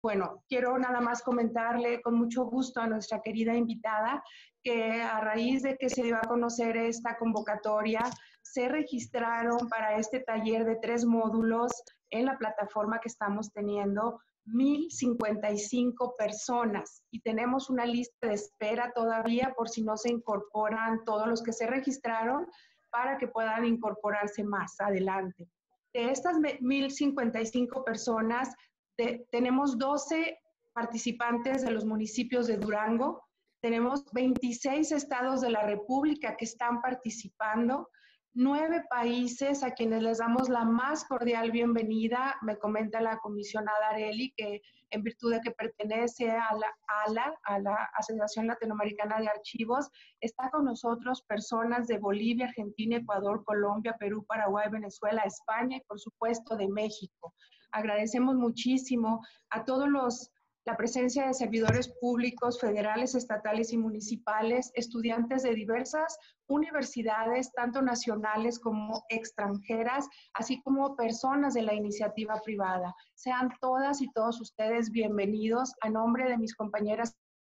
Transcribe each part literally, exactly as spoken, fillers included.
bueno, quiero nada más comentarle con mucho gusto a nuestra querida invitada que a raíz de que se dio a conocer esta convocatoria, se registraron para este taller de tres módulos en la plataforma que estamos teniendo mil cincuenta y cinco personas y tenemos una lista de espera todavía por si no se incorporan todos los que se registraron para que puedan incorporarse más adelante. De estas mil cincuenta y cinco personas, de, tenemos doce participantes de los municipios de Durango, tenemos veintiséis estados de la República que están participando, nueve países a quienes les damos la más cordial bienvenida. Me comenta la comisionada Arely que en virtud de que pertenece a la A L A, a la Asociación Latinoamericana de Archivos, está con nosotros personas de Bolivia, Argentina, Ecuador, Colombia, Perú, Paraguay, Venezuela, España y por supuesto de México. Agradecemos muchísimo a todos los la presencia de servidores públicos, federales, estatales y municipales, estudiantes de diversas universidades, tanto nacionales como extranjeras, así como personas de la iniciativa privada. Sean todas y todos ustedes bienvenidos a nombre de mis compañeras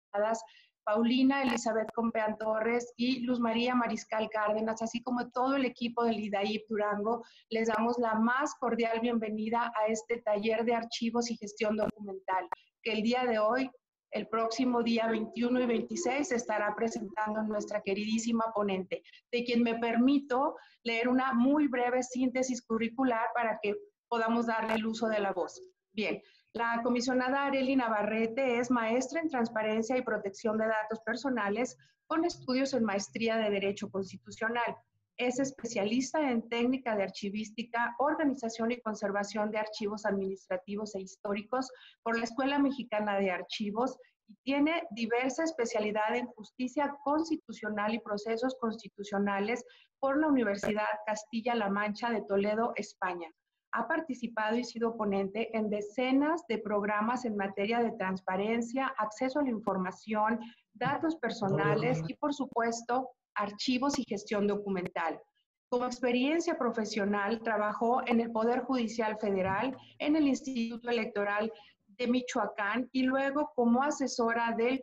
Paulina Elizabeth Compeán Torres y Luz María Mariscal Cárdenas, así como todo el equipo del I D A I P Durango. Les damos la más cordial bienvenida a este taller de archivos y gestión documental, que el día de hoy, el próximo día veintiuno y veintiséis, estará presentando nuestra queridísima ponente, de quien me permito leer una muy breve síntesis curricular para que podamos darle el uso de la voz. Bien, la comisionada Arely Navarrete es maestra en Transparencia y Protección de Datos Personales con estudios en Maestría de Derecho Constitucional. Es especialista en técnica de archivística, organización y conservación de archivos administrativos e históricos por la Escuela Mexicana de Archivos y tiene diversa especialidad en justicia constitucional y procesos constitucionales por la Universidad Castilla-La Mancha de Toledo, España. Ha participado y sido ponente en decenas de programas en materia de transparencia, acceso a la información, datos personales y, por supuesto, archivos y gestión documental. Como experiencia profesional, trabajó en el Poder Judicial Federal, en el Instituto Electoral de Michoacán y luego como asesora del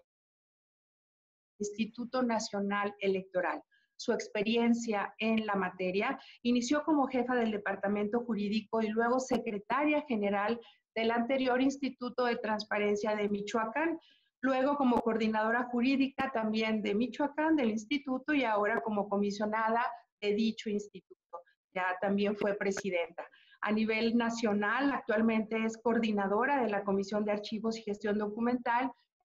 Instituto Nacional Electoral. Su experiencia en la materia inició como jefa del Departamento Jurídico y luego secretaria general del anterior Instituto de Transparencia de Michoacán, luego como coordinadora jurídica también de Michoacán, del instituto, y ahora como comisionada de dicho instituto. Ya también fue presidenta. A nivel nacional, actualmente es coordinadora de la Comisión de Archivos y Gestión Documental,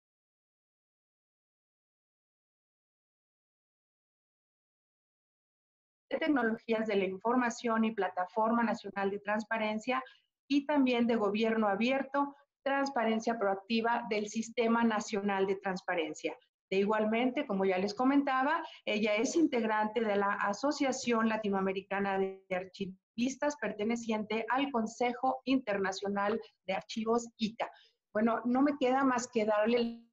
de Tecnologías de la Información y Plataforma Nacional de Transparencia, y también de Gobierno Abierto, Transparencia Proactiva del Sistema Nacional de Transparencia. De igualmente, como ya les comentaba, ella es integrante de la Asociación Latinoamericana de Archivistas, perteneciente al Consejo Internacional de Archivos, I C A. Bueno, no me queda más que darle el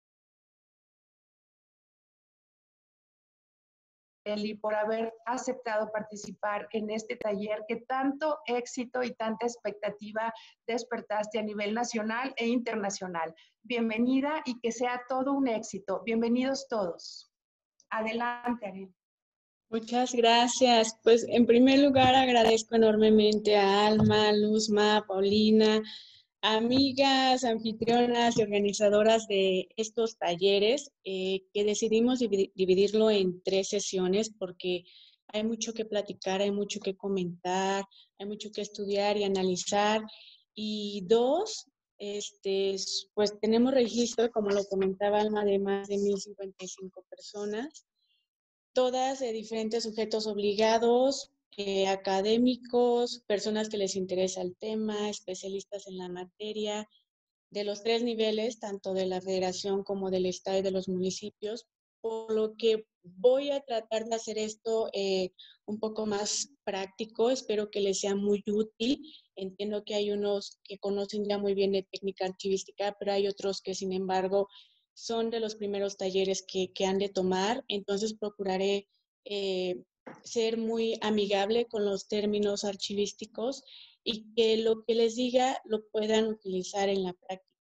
Eli, por haber aceptado participar en este taller que tanto éxito y tanta expectativa despertaste a nivel nacional e internacional. Bienvenida y que sea todo un éxito. Bienvenidos todos. Adelante, Arely. Muchas gracias. Pues en primer lugar agradezco enormemente a Alma, Luzma, Paulina, amigas, anfitrionas y organizadoras de estos talleres, eh, que decidimos dividirlo en tres sesiones porque hay mucho que platicar, hay mucho que comentar, hay mucho que estudiar y analizar. Y dos, este, pues tenemos registro, como lo comentaba Alma, de más de mil cincuenta y cinco personas, todas de diferentes sujetos obligados, eh, académicos, personas que les interesa el tema, especialistas en la materia, de los tres niveles, tanto de la federación como del estado y de los municipios, por lo que voy a tratar de hacer esto eh, un poco más práctico. Espero que les sea muy útil. Entiendo que hay unos que conocen ya muy bien de técnica archivística, pero hay otros que, sin embargo, son de los primeros talleres que, que han de tomar. Entonces procuraré eh, ser muy amigable con los términos archivísticos y que lo que les diga lo puedan utilizar en la práctica.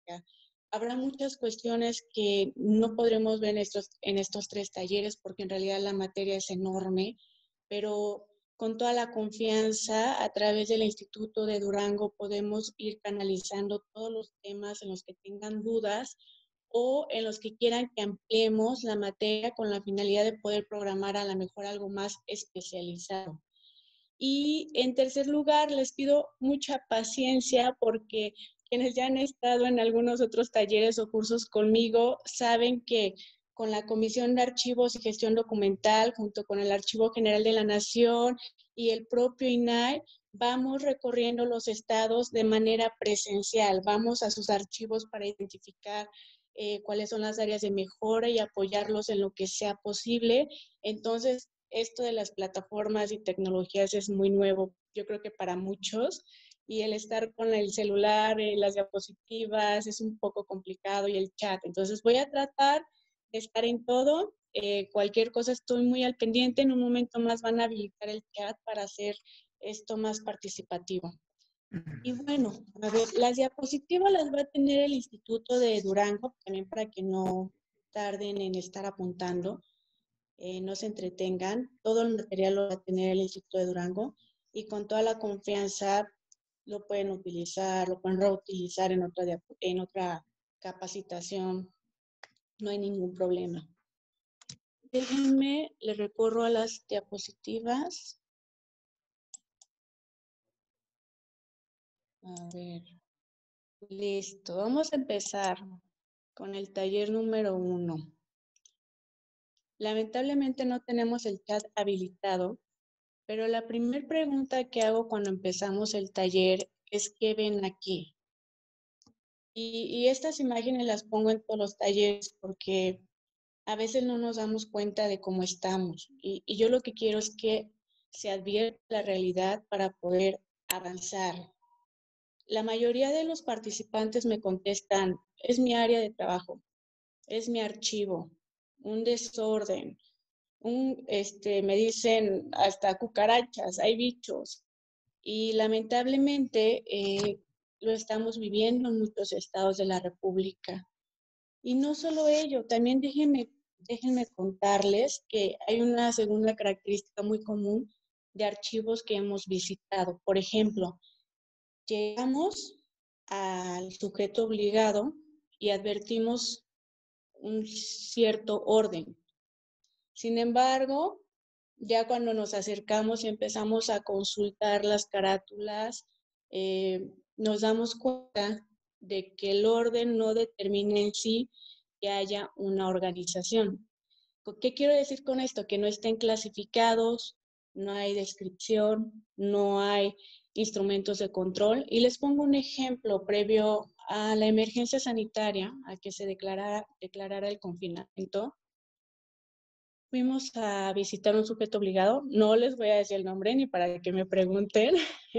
práctica. Habrá muchas cuestiones que no podremos ver en estos, en estos tres talleres porque en realidad la materia es enorme, pero con toda la confianza a través del Instituto de Durango podemos ir canalizando todos los temas en los que tengan dudas o en los que quieran que ampliemos la materia con la finalidad de poder programar a lo mejor algo más especializado. Y en tercer lugar, les pido mucha paciencia porque quienes ya han estado en algunos otros talleres o cursos conmigo saben que con la Comisión de Archivos y Gestión Documental, junto con el Archivo General de la Nación y el propio I N A H, vamos recorriendo los estados de manera presencial. Vamos a sus archivos para identificar eh, cuáles son las áreas de mejora y apoyarlos en lo que sea posible. Entonces, esto de las plataformas y tecnologías es muy nuevo, yo creo que para muchos, y el estar con el celular, eh, las diapositivas, es un poco complicado y el chat. Entonces voy a tratar de estar en todo. Eh, cualquier cosa estoy muy al pendiente. En un momento más van a habilitar el chat para hacer esto más participativo. Y bueno, a ver, las diapositivas las va a tener el Instituto de Durango, también para que no tarden en estar apuntando. Eh, no se entretengan, todo el material lo va a tener el Instituto de Durango y con toda la confianza lo pueden utilizar, lo pueden reutilizar en otra, en otra capacitación, no hay ningún problema. Déjenme, le recorro a las diapositivas. A ver, listo, vamos a empezar con el taller número uno. Lamentablemente no tenemos el chat habilitado, pero la primera pregunta que hago cuando empezamos el taller es ¿qué ven aquí? Y, y estas imágenes las pongo en todos los talleres porque a veces no nos damos cuenta de cómo estamos. Y, y yo lo que quiero es que se advierta la realidad para poder avanzar. La mayoría de los participantes me contestan, es mi área de trabajo, es mi archivo, un desorden. Un, este, me dicen hasta cucarachas, hay bichos. Y lamentablemente eh, lo estamos viviendo en muchos estados de la República. Y no solo ello, también déjenme, déjenme contarles que hay una segunda característica muy común de archivos que hemos visitado. Por ejemplo, llegamos al sujeto obligado y advertimos un cierto orden. Sin embargo, ya cuando nos acercamos y empezamos a consultar las carátulas, eh, nos damos cuenta de que el orden no determina en sí que haya una organización. ¿Qué quiero decir con esto? Que no estén clasificados, no hay descripción, no hay instrumentos de control. Y les pongo un ejemplo previo a la emergencia sanitaria, a que se declarara, declarara el confinamiento. Fuimos a visitar un sujeto obligado, no les voy a decir el nombre ni para que me pregunten,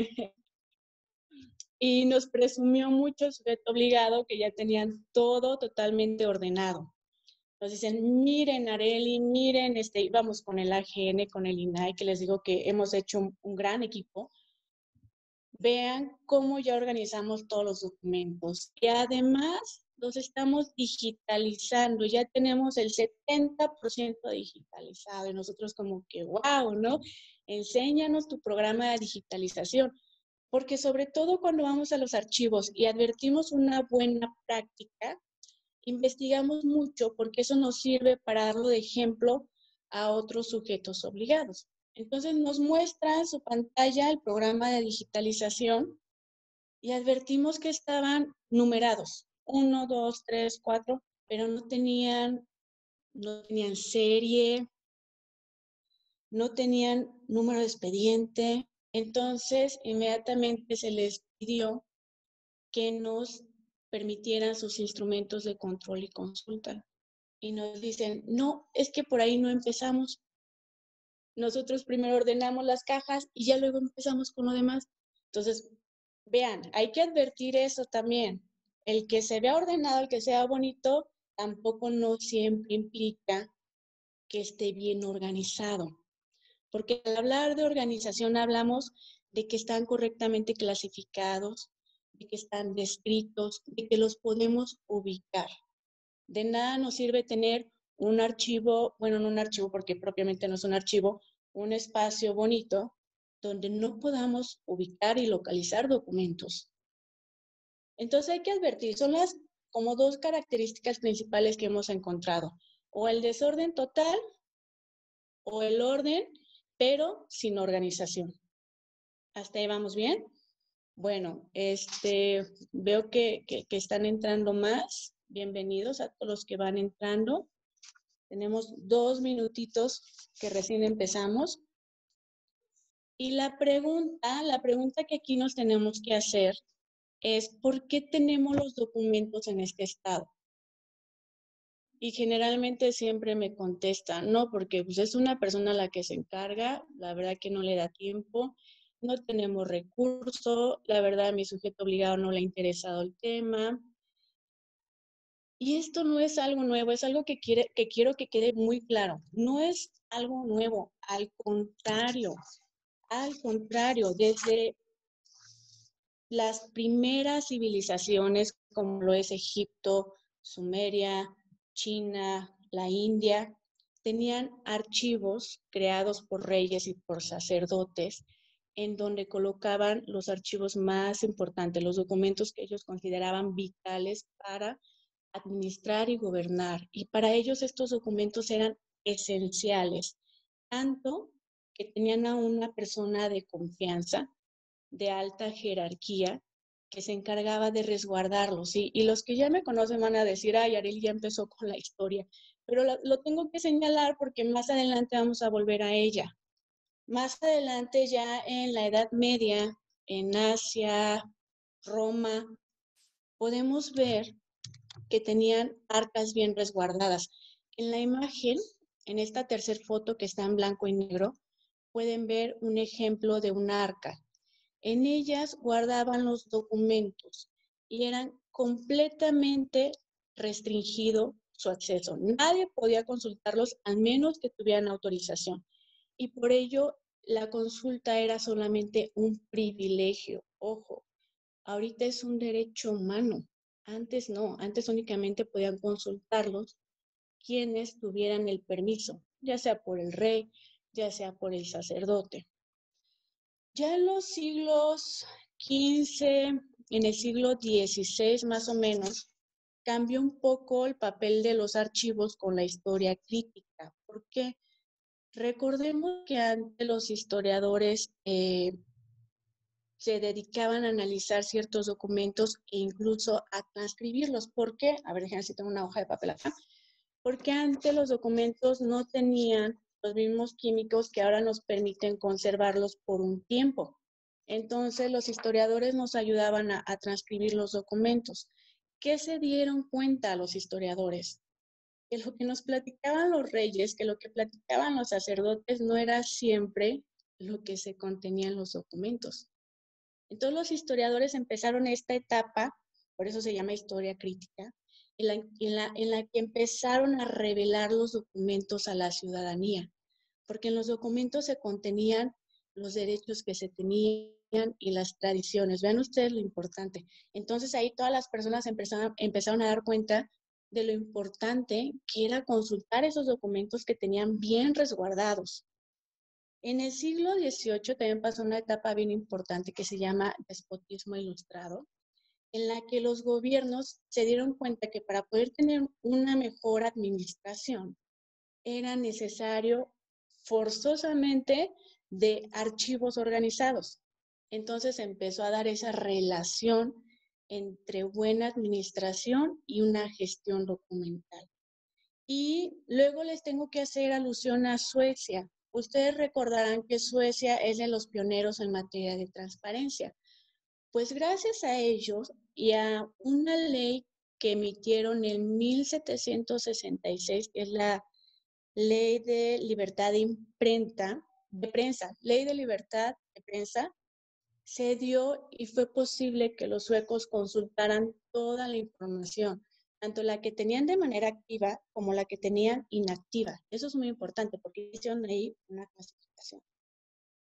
y nos presumió mucho el sujeto obligado que ya tenían todo totalmente ordenado. Nos dicen, miren Areli, miren, este, íbamos con el A G N, con el I N A H, que les digo que hemos hecho un, un gran equipo. Vean cómo ya organizamos todos los documentos y además los estamos digitalizando, ya tenemos el setenta por ciento digitalizado y nosotros como que wow, ¿no? Enséñanos tu programa de digitalización, porque sobre todo cuando vamos a los archivos y advertimos una buena práctica, investigamos mucho porque eso nos sirve para darlo de ejemplo a otros sujetos obligados. Entonces nos muestra en su pantalla el programa de digitalización y advertimos que estaban numerados, uno, dos, tres, cuatro, pero no tenían, no tenían serie, no tenían número de expediente. Entonces inmediatamente se les pidió que nos permitieran sus instrumentos de control y consulta. Y nos dicen, no, es que por ahí no empezamos. Nosotros primero ordenamos las cajas y ya luego empezamos con lo demás. Entonces, vean, hay que advertir eso también. El que se vea ordenado, el que sea bonito, tampoco no siempre implica que esté bien organizado. Porque al hablar de organización hablamos de que están correctamente clasificados, de que están descritos, de que los podemos ubicar. De nada nos sirve tener un archivo, bueno, no un archivo porque propiamente no es un archivo, un espacio bonito donde no podamos ubicar y localizar documentos. Entonces hay que advertir, son las como dos características principales que hemos encontrado, o el desorden total o el orden, pero sin organización. ¿Hasta ahí vamos bien? Bueno, este, veo que, que, que están entrando más. Bienvenidos a todos los que van entrando. Tenemos dos minutitos que recién empezamos. Y la pregunta, la pregunta que aquí nos tenemos que hacer es ¿por qué tenemos los documentos en este estado? Y generalmente siempre me contestan, no, porque pues, es una persona la que se encarga, la verdad que no le da tiempo, no tenemos recurso, la verdad a mi sujeto obligado no le ha interesado el tema. Y esto no es algo nuevo, es algo que, quiere, que quiero que quede muy claro. No es algo nuevo, al contrario, al contrario, desde las primeras civilizaciones como lo es Egipto, Sumeria, China, la India, tenían archivos creados por reyes y por sacerdotes en donde colocaban los archivos más importantes, los documentos que ellos consideraban vitales para administrar y gobernar. Y para ellos estos documentos eran esenciales, tanto que tenían a una persona de confianza, de alta jerarquía, que se encargaba de resguardarlos. ¿Sí? Y los que ya me conocen van a decir, ay, Arely ya empezó con la historia. Pero lo, lo tengo que señalar porque más adelante vamos a volver a ella. Más adelante, ya en la Edad Media, en Asia, Roma, podemos ver que tenían arcas bien resguardadas. En la imagen, en esta tercera foto que está en blanco y negro, pueden ver un ejemplo de un arca. En ellas guardaban los documentos y eran completamente restringido su acceso. Nadie podía consultarlos a menos que tuvieran autorización. Y por ello la consulta era solamente un privilegio. Ojo, ahorita es un derecho humano. Antes no, antes únicamente podían consultarlos quienes tuvieran el permiso, ya sea por el rey, ya sea por el sacerdote. Ya en los siglos quince, en el siglo dieciséis más o menos, cambió un poco el papel de los archivos con la historia crítica. ¿Por qué? Recordemos que antes los historiadores eh, se dedicaban a analizar ciertos documentos e incluso a transcribirlos. ¿Por qué? A ver, déjenme si tengo una hoja de papel acá. Porque antes los documentos no tenían los mismos químicos que ahora nos permiten conservarlos por un tiempo. Entonces los historiadores nos ayudaban a, a transcribir los documentos. ¿Qué se dieron cuenta los historiadores? Que lo que nos platicaban los reyes, que lo que platicaban los sacerdotes no era siempre lo que se contenía en los documentos. Entonces los historiadores empezaron esta etapa, por eso se llama historia crítica, en la, en la, en la que empezaron a revelar los documentos a la ciudadanía, porque en los documentos se contenían los derechos que se tenían y las tradiciones. Vean ustedes lo importante. Entonces ahí todas las personas empezaron, empezaron a dar cuenta de lo importante que era consultar esos documentos que tenían bien resguardados. En el siglo dieciocho también pasó una etapa bien importante que se llama despotismo ilustrado, en la que los gobiernos se dieron cuenta que para poder tener una mejor administración era necesario forzosamente de archivos organizados. Entonces empezó a dar esa relación entre buena administración y una gestión documental. Y luego les tengo que hacer alusión a Suecia. Ustedes recordarán que Suecia es de los pioneros en materia de transparencia. Pues gracias a ellos y a una ley que emitieron en mil setecientos sesenta y seis, que es la Ley de Libertad de Imprenta, de Prensa, Ley de Libertad de Prensa, se dio y fue posible que los suecos consultaran toda la información, tanto la que tenían de manera activa como la que tenían inactiva. Eso es muy importante porque hicieron ahí una clasificación.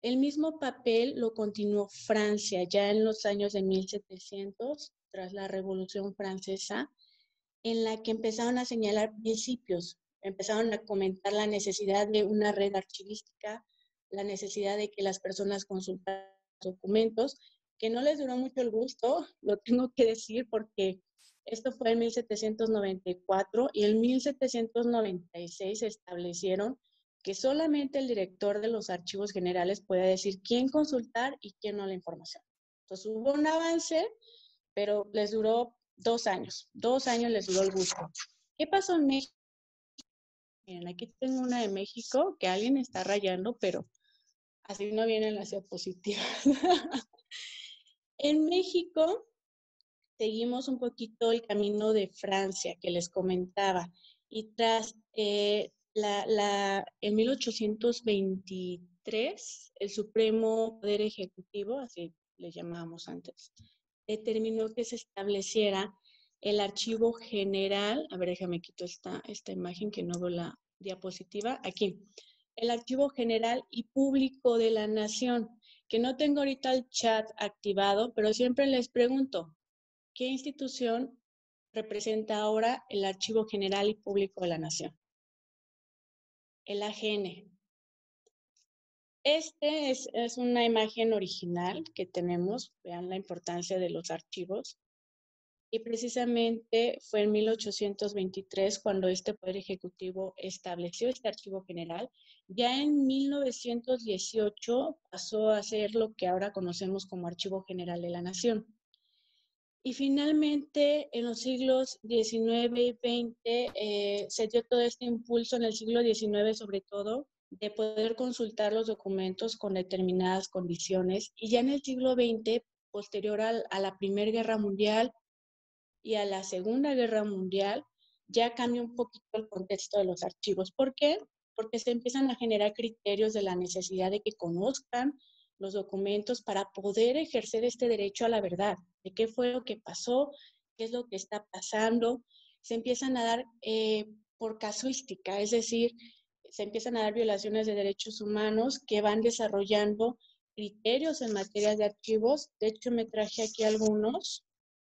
El mismo papel lo continuó Francia ya en los años de mil setecientos, tras la Revolución Francesa, en la que empezaron a señalar principios, empezaron a comentar la necesidad de una red archivística, la necesidad de que las personas consultaran documentos, que no les duró mucho el gusto, lo tengo que decir porque esto fue en mil setecientos noventa y cuatro y en mil setecientos noventa y seis se establecieron que solamente el director de los archivos generales puede decir quién consultar y quién no la información. Entonces hubo un avance, pero les duró dos años. Dos años les duró el gusto. ¿Qué pasó en México? Miren, aquí tengo una de México que alguien está rayando, pero así no vienen las diapositivas. En México seguimos un poquito el camino de Francia que les comentaba. Y tras eh, la, la, en mil ochocientos veintitrés, el Supremo Poder Ejecutivo, así le llamábamos antes, determinó que se estableciera el archivo general. A ver, déjame quito esta, esta imagen que no veo la diapositiva. Aquí. El archivo general y público de la nación, que no tengo ahorita el chat activado, pero siempre les pregunto, ¿qué institución representa ahora el archivo general y público de la nación? El A G N. Este es, es una imagen original que tenemos, vean la importancia de los archivos. Y precisamente fue en mil ochocientos veintitrés cuando este Poder Ejecutivo estableció este archivo general. Ya en mil novecientos dieciocho pasó a ser lo que ahora conocemos como Archivo General de la Nación. Y finalmente, en los siglos diecinueve y veinte, eh, se dio todo este impulso en el siglo diecinueve sobre todo, de poder consultar los documentos con determinadas condiciones. Y ya en el siglo veinte, posterior al, a la Primera Guerra Mundial, y a la Segunda Guerra Mundial, ya cambia un poquito el contexto de los archivos. ¿Por qué? Porque se empiezan a generar criterios de la necesidad de que conozcan los documentos para poder ejercer este derecho a la verdad, de qué fue lo que pasó, qué es lo que está pasando. Se empiezan a dar eh, por casuística, es decir, se empiezan a dar violaciones de derechos humanos que van desarrollando criterios en materia de archivos. De hecho, me traje aquí algunos.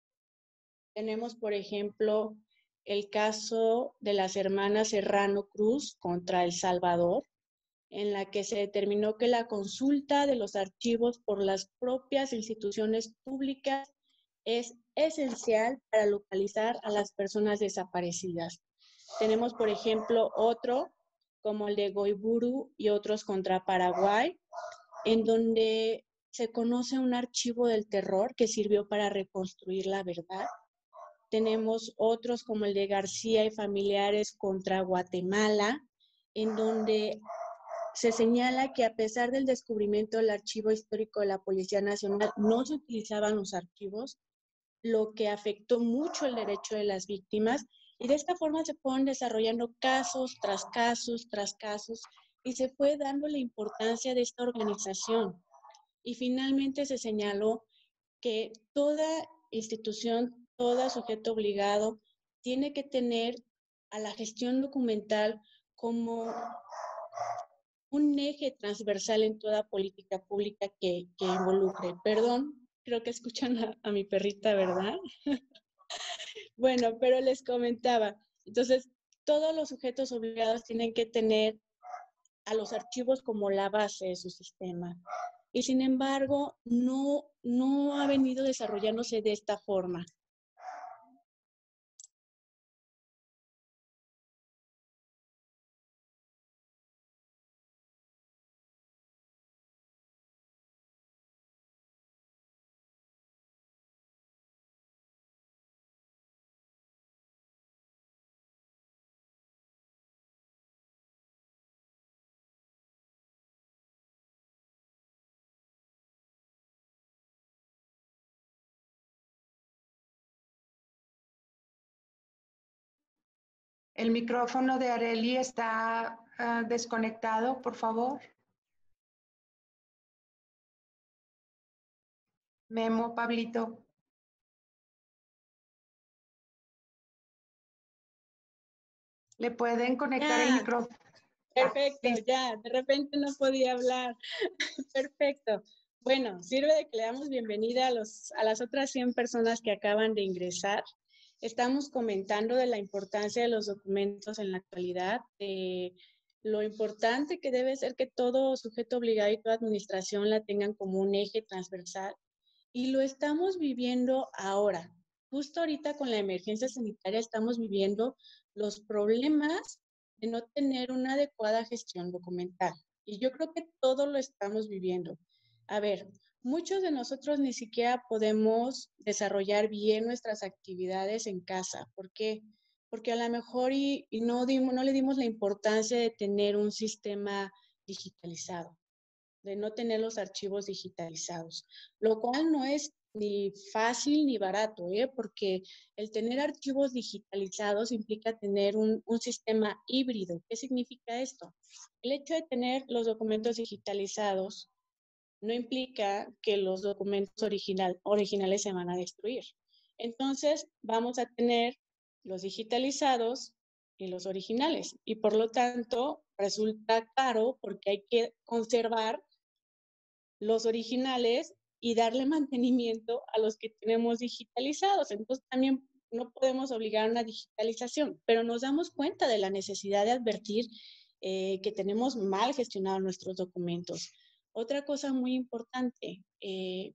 Tenemos, por ejemplo, el caso de las hermanas Serrano Cruz contra El Salvador, en la que se determinó que la consulta de los archivos por las propias instituciones públicas es esencial para localizar a las personas desaparecidas. Tenemos, por ejemplo, otro, como el de Goiburu y otros contra Paraguay, en donde se conoce un archivo del terror que sirvió para reconstruir la verdad. Tenemos otros como el de García y familiares contra Guatemala, en donde se señala que a pesar del descubrimiento del archivo histórico de la Policía Nacional, no se utilizaban los archivos, lo que afectó mucho el derecho de las víctimas, y de esta forma se fueron desarrollando casos tras casos tras casos, y se fue dando la importancia de esta organización. Y finalmente se señaló que toda institución, todo sujeto obligado, tiene que tener a la gestión documental como un eje transversal en toda política pública que, que involucre. Perdón, creo que escuchan a, a mi perrita, ¿verdad? Bueno, pero les comentaba, entonces, todos los sujetos obligados tienen que tener a los archivos como la base de su sistema. Y sin embargo, no, no ha venido desarrollándose de esta forma. El micrófono de Areli está uh, desconectado, por favor. Memo, Pablito. ¿Le pueden conectar Ya, el micrófono? Perfecto, ya, de repente no podía hablar. Perfecto. Bueno, sirve de que le damos bienvenida a, los, a las otras cien personas que acaban de ingresar. Estamos comentando de la importancia de los documentos en la actualidad, de lo importante que debe ser que todo sujeto obligado y toda administración la tengan como un eje transversal. Y lo estamos viviendo ahora. Justo ahorita con la emergencia sanitaria estamos viviendo los problemas de no tener una adecuada gestión documental. Y yo creo que todo lo estamos viviendo. A ver, muchos de nosotros ni siquiera podemos desarrollar bien nuestras actividades en casa. ¿Por qué? Porque a lo mejor y, y no, dimos, no le dimos la importancia de tener un sistema digitalizado, de no tener los archivos digitalizados, lo cual no es ni fácil ni barato, ¿eh? Porque el tener archivos digitalizados implica tener un, un sistema híbrido. ¿Qué significa esto? El hecho de tener los documentos digitalizados no implica que los documentos original, originales se van a destruir. Entonces, vamos a tener los digitalizados y los originales. Y por lo tanto, resulta caro porque hay que conservar los originales y darle mantenimiento a los que tenemos digitalizados. Entonces también no podemos obligar a una digitalización, pero nos damos cuenta de la necesidad de advertir eh, que tenemos mal gestionados nuestros documentos. Otra cosa muy importante, eh,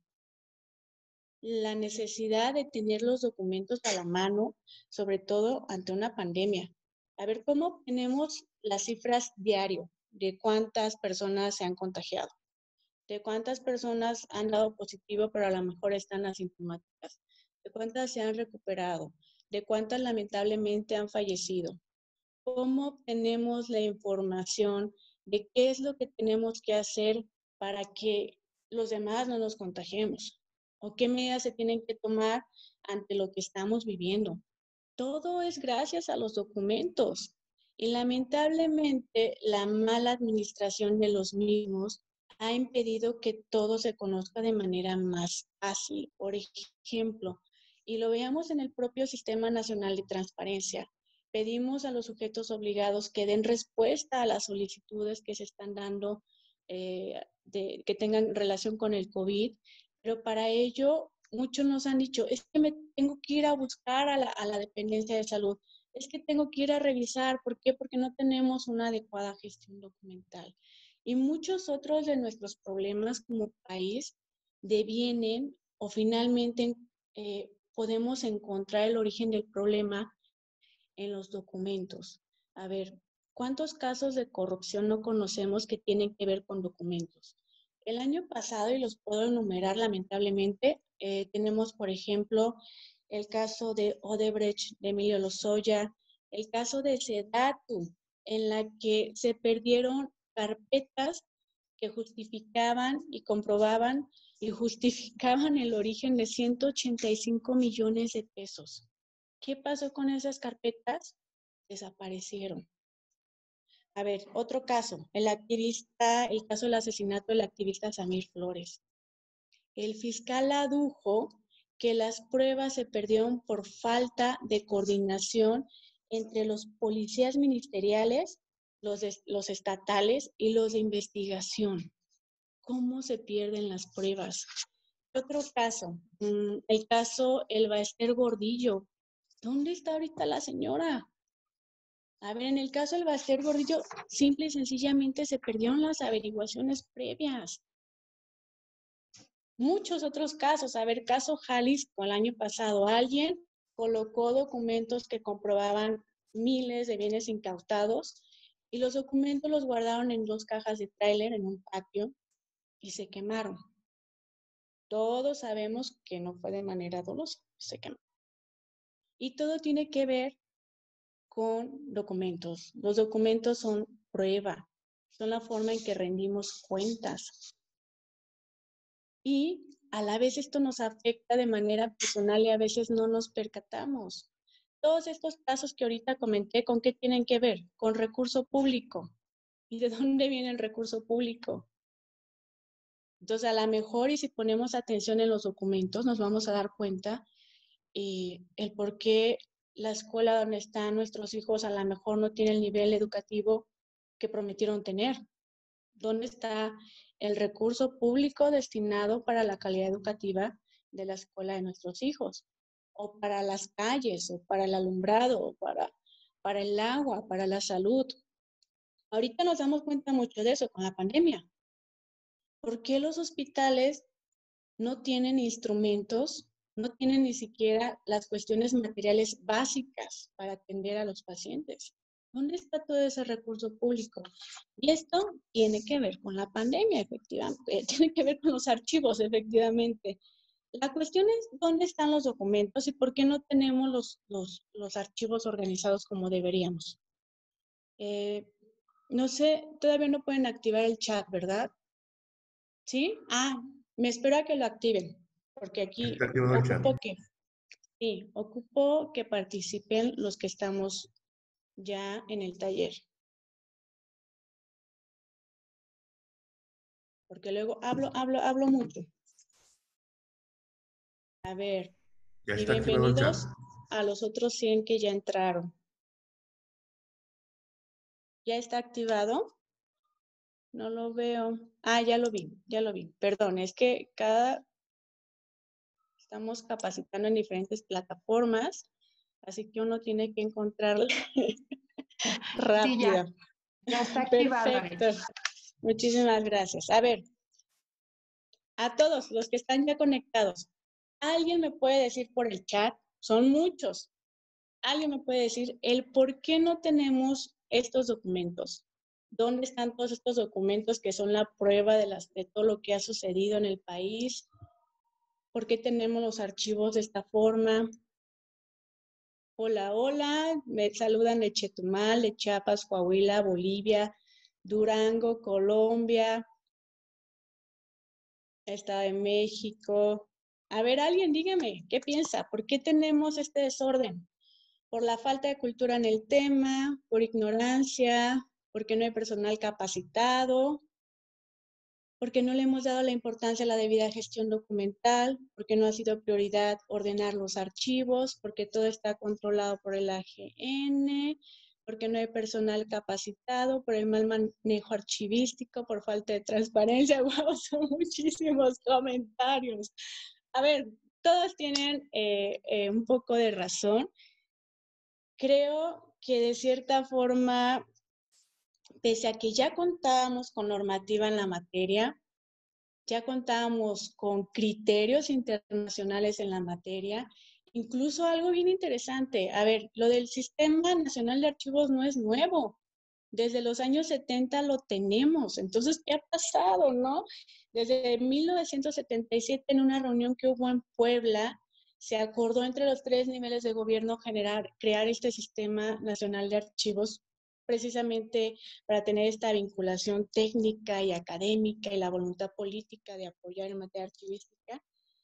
la necesidad de tener los documentos a la mano, sobre todo ante una pandemia. A ver, ¿cómo tenemos las cifras diario de cuántas personas se han contagiado? De cuántas personas han dado positivo, pero a lo mejor están asintomáticas, de cuántas se han recuperado, de cuántas lamentablemente han fallecido. ¿Cómo obtenemos la información de qué es lo que tenemos que hacer para que los demás no nos contagiemos? ¿O qué medidas se tienen que tomar ante lo que estamos viviendo? Todo es gracias a los documentos. Y lamentablemente la mala administración de los mismos ha impedido que todo se conozca de manera más fácil. Por ejemplo, y lo veamos en el propio Sistema Nacional de Transparencia, pedimos a los sujetos obligados que den respuesta a las solicitudes que se están dando, eh, de, que tengan relación con el COVID, pero para ello muchos nos han dicho, es que me tengo que ir a buscar a la, a la dependencia de salud, es que tengo que ir a revisar. ¿Por qué? Porque no tenemos una adecuada gestión documental. Y muchos otros de nuestros problemas como país devienen o finalmente eh, podemos encontrar el origen del problema en los documentos. A ver, ¿cuántos casos de corrupción no conocemos que tienen que ver con documentos? El año pasado, y los puedo enumerar lamentablemente, eh, tenemos, por ejemplo, el caso de Odebrecht, de Emilio Lozoya, el caso de Sedatu, en la que se perdieron carpetas que justificaban y comprobaban y justificaban el origen de ciento ochenta y cinco millones de pesos. ¿Qué pasó con esas carpetas? Desaparecieron. A ver, otro caso, el activista, el caso del asesinato del activista Samir Flores. El fiscal adujo que las pruebas se perdieron por falta de coordinación entre los policías ministeriales, los, de, los estatales y los de investigación. ¿Cómo se pierden las pruebas? Otro caso, el caso Elba Ester Gordillo. ¿Dónde está ahorita la señora? A ver, en el caso del Baster Gordillo, simple y sencillamente se perdieron las averiguaciones previas. Muchos otros casos, a ver, caso Jalisco, el año pasado, alguien colocó documentos que comprobaban miles de bienes incautados y los documentos los guardaron en dos cajas de tráiler en un patio y se quemaron. Todos sabemos que no fue de manera dolosa, se quemó. Y todo tiene que ver con documentos. Los documentos son prueba, son la forma en que rendimos cuentas. Y a la vez esto nos afecta de manera personal y a veces no nos percatamos. Todos estos casos que ahorita comenté, ¿con qué tienen que ver? Con recurso público. ¿Y de dónde viene el recurso público? Entonces, a lo mejor, y si ponemos atención en los documentos, nos vamos a dar cuenta eh, el por qué la escuela donde están nuestros hijos a lo mejor no tiene el nivel educativo que prometieron tener. ¿Dónde está el recurso público destinado para la calidad educativa de la escuela de nuestros hijos? O para las calles, o para el alumbrado, o para, para el agua, para la salud. Ahorita nos damos cuenta mucho de eso con la pandemia. ¿Por qué los hospitales no tienen instrumentos, no tienen ni siquiera las cuestiones materiales básicas para atender a los pacientes? ¿Dónde está todo ese recurso público? Y esto tiene que ver con la pandemia, efectivamente, tiene que ver con los archivos, efectivamente. La cuestión es dónde están los documentos y por qué no tenemos los, los, los archivos organizados como deberíamos. Eh, no sé, todavía no pueden activar el chat, ¿verdad? ¿Sí? Ah, me espero a que lo activen, porque aquí ocupo que, sí, ocupo que participen los que estamos ya en el taller. Porque luego hablo, hablo, hablo mucho. A ver, Ya y está activado el chat. bienvenidos a los otros cien que ya entraron. ¿Ya está activado? No lo veo. Ah, ya lo vi, ya lo vi. Perdón, es que cada... Estamos capacitando en diferentes plataformas, así que uno tiene que encontrarla rápido. Sí, ya, ya está activado. Perfecto. Muchísimas gracias. A ver, a todos los que están ya conectados, ¿alguien me puede decir por el chat? Son muchos. ¿Alguien me puede decir el por qué no tenemos estos documentos? ¿Dónde están todos estos documentos que son la prueba de, las, de todo lo que ha sucedido en el país? ¿Por qué tenemos los archivos de esta forma? Hola, hola. Me saludan de Chetumal, de Chiapas, Coahuila, Bolivia, Durango, Colombia, Estado de México. A ver, alguien dígame, ¿qué piensa? ¿Por qué tenemos este desorden? ¿Por la falta de cultura en el tema? ¿Por ignorancia? ¿Porque no hay personal capacitado? ¿Porque no le hemos dado la importancia a la debida gestión documental? ¿Porque no ha sido prioridad ordenar los archivos? ¿Porque todo está controlado por el A G N? ¿Porque no hay personal capacitado? ¿Por el mal manejo archivístico? ¿Por falta de transparencia? ¡Wow! Son muchísimos comentarios. A ver, todos tienen eh, eh, un poco de razón. Creo que de cierta forma, pese a que ya contábamos con normativa en la materia, ya contábamos con criterios internacionales en la materia, incluso algo bien interesante. A ver, lo del Sistema Nacional de Archivos no es nuevo. Desde los años setenta lo tenemos. Entonces, ¿qué ha pasado, no? Desde mil novecientos setenta y siete, en una reunión que hubo en Puebla, se acordó entre los tres niveles de gobierno generar, crear este Sistema Nacional de Archivos precisamente para tener esta vinculación técnica y académica y la voluntad política de apoyar en materia archivística.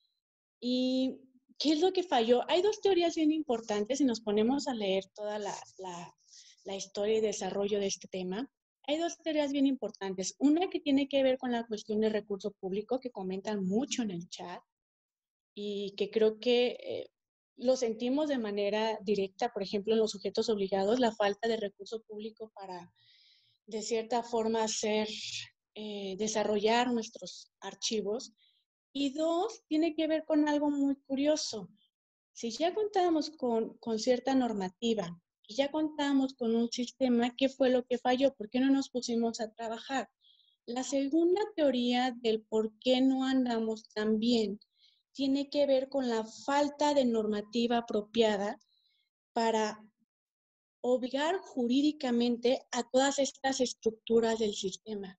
¿Y qué es lo que falló? Hay dos teorías bien importantes, si nos ponemos a leer toda la, la, la historia y desarrollo de este tema. Hay dos teorías bien importantes. Una que tiene que ver con la cuestión del recurso público, que comentan mucho en el chat, y que creo que eh, lo sentimos de manera directa, por ejemplo, en los sujetos obligados, la falta de recurso público para, de cierta forma, hacer, eh, desarrollar nuestros archivos. Y dos, tiene que ver con algo muy curioso. Si ya contábamos con, con cierta normativa y ya contábamos con un sistema, ¿qué fue lo que falló? ¿Por qué no nos pusimos a trabajar? La segunda teoría del por qué no andamos tan bien tiene que ver con la falta de normativa apropiada para obligar jurídicamente a todas estas estructuras del sistema.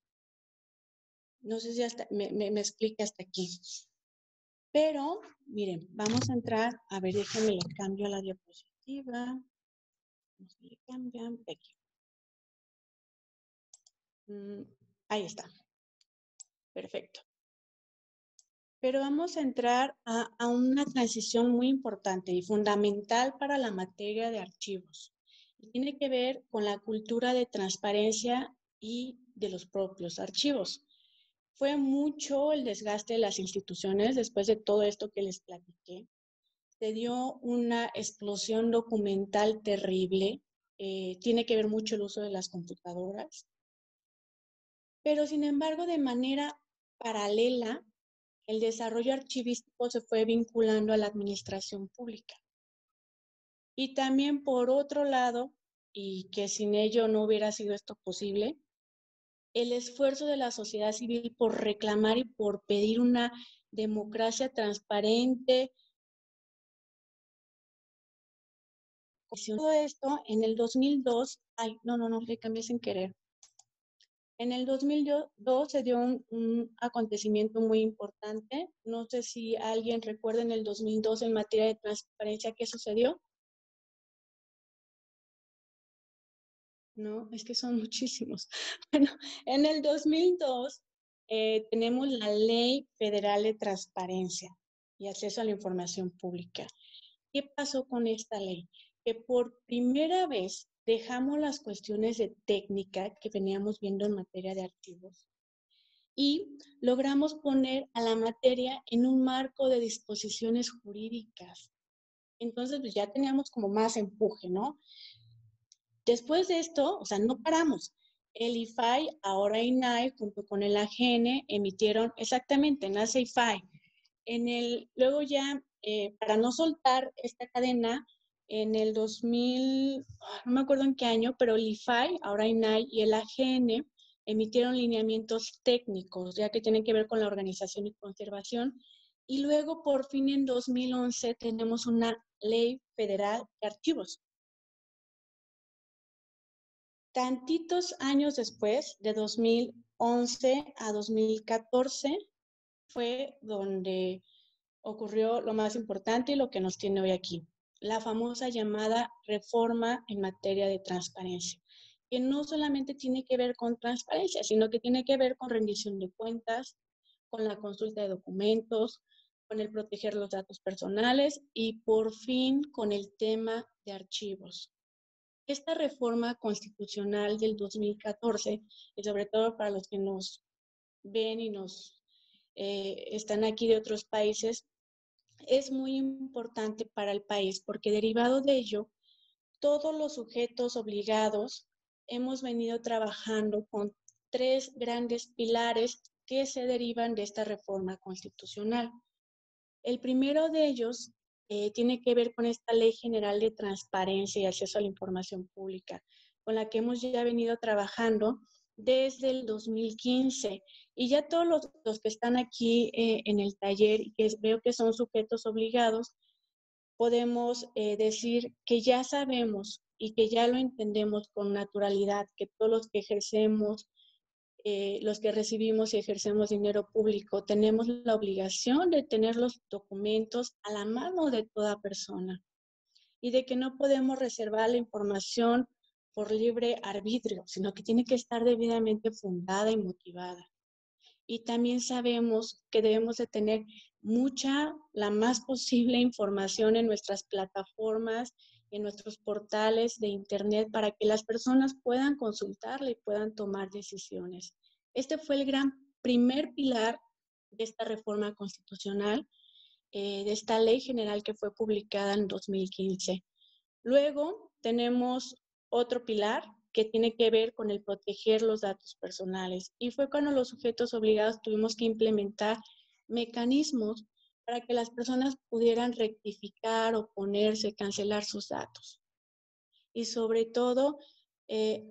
No sé si hasta, me, me, me explique hasta aquí. Pero, miren, vamos a entrar, a ver, déjenme le cambio la diapositiva. Le cambian de aquí. Mm, ahí está. Perfecto. Pero vamos a entrar a, a una transición muy importante y fundamental para la materia de archivos. Y tiene que ver con la cultura de transparencia y de los propios archivos. Fue mucho el desgaste de las instituciones después de todo esto que les platiqué. Se dio una explosión documental terrible. Eh, tiene que ver mucho el uso de las computadoras. Pero sin embargo, de manera paralela, el desarrollo archivístico se fue vinculando a la administración pública. Y también por otro lado, y que sin ello no hubiera sido esto posible, el esfuerzo de la sociedad civil por reclamar y por pedir una democracia transparente. Todo esto en el dos mil dos, ay, no, no, no, le cambié sin querer. En el dos mil dos se dio un, un acontecimiento muy importante. No sé si alguien recuerda en el dos mil dos en materia de transparencia qué sucedió. No, es que son muchísimos. Bueno, en el dos mil dos eh, tenemos la Ley Federal de Transparencia y Acceso a la Información Pública. ¿Qué pasó con esta ley? Que por primera vez dejamos las cuestiones de técnica que veníamos viendo en materia de archivos y logramos poner a la materia en un marco de disposiciones jurídicas. Entonces, pues ya teníamos como más empuje, ¿no? Después de esto, o sea, no paramos. El I F A I, ahora I N A I, junto con el A G N, emitieron exactamente, nace I F A I. En el, luego ya, eh, para no soltar esta cadena, en el dos mil, no me acuerdo en qué año, pero el I F A I, ahora I N A I, y el A G N emitieron lineamientos técnicos, ya que tienen que ver con la organización y conservación. Y luego, por fin, en dos mil once, tenemos una ley federal de archivos. Tantitos años después, de dos mil once a dos mil catorce, fue donde ocurrió lo más importante y lo que nos tiene hoy aquí, la famosa llamada reforma en materia de transparencia, que no solamente tiene que ver con transparencia, sino que tiene que ver con rendición de cuentas, con la consulta de documentos, con el proteger los datos personales y por fin con el tema de archivos. Esta reforma constitucional del dos mil catorce, y sobre todo para los que nos ven y nos eh, están aquí de otros países, es muy importante para el país porque derivado de ello, todos los sujetos obligados hemos venido trabajando con tres grandes pilares que se derivan de esta reforma constitucional. El primero de ellos eh, tiene que ver con esta Ley General de Transparencia y Acceso a la Información Pública, con la que hemos ya venido trabajando desde el dos mil quince. Y ya todos los, los que están aquí eh, en el taller y que veo que son sujetos obligados, podemos eh, decir que ya sabemos y que ya lo entendemos con naturalidad, que todos los que ejercemos, eh, los que recibimos y ejercemos dinero público, tenemos la obligación de tener los documentos a la mano de toda persona y de que no podemos reservar la información por libre arbitrio, sino que tiene que estar debidamente fundada y motivada. Y también sabemos que debemos de tener mucha, la más posible información en nuestras plataformas, en nuestros portales de internet para que las personas puedan consultarla y puedan tomar decisiones. Este fue el gran primer pilar de esta reforma constitucional, eh, de esta ley general que fue publicada en dos mil quince. Luego tenemos otro pilar que tiene que ver con el proteger los datos personales. Y fue cuando los sujetos obligados tuvimos que implementar mecanismos para que las personas pudieran rectificar, oponerse, cancelar sus datos. Y sobre todo, eh,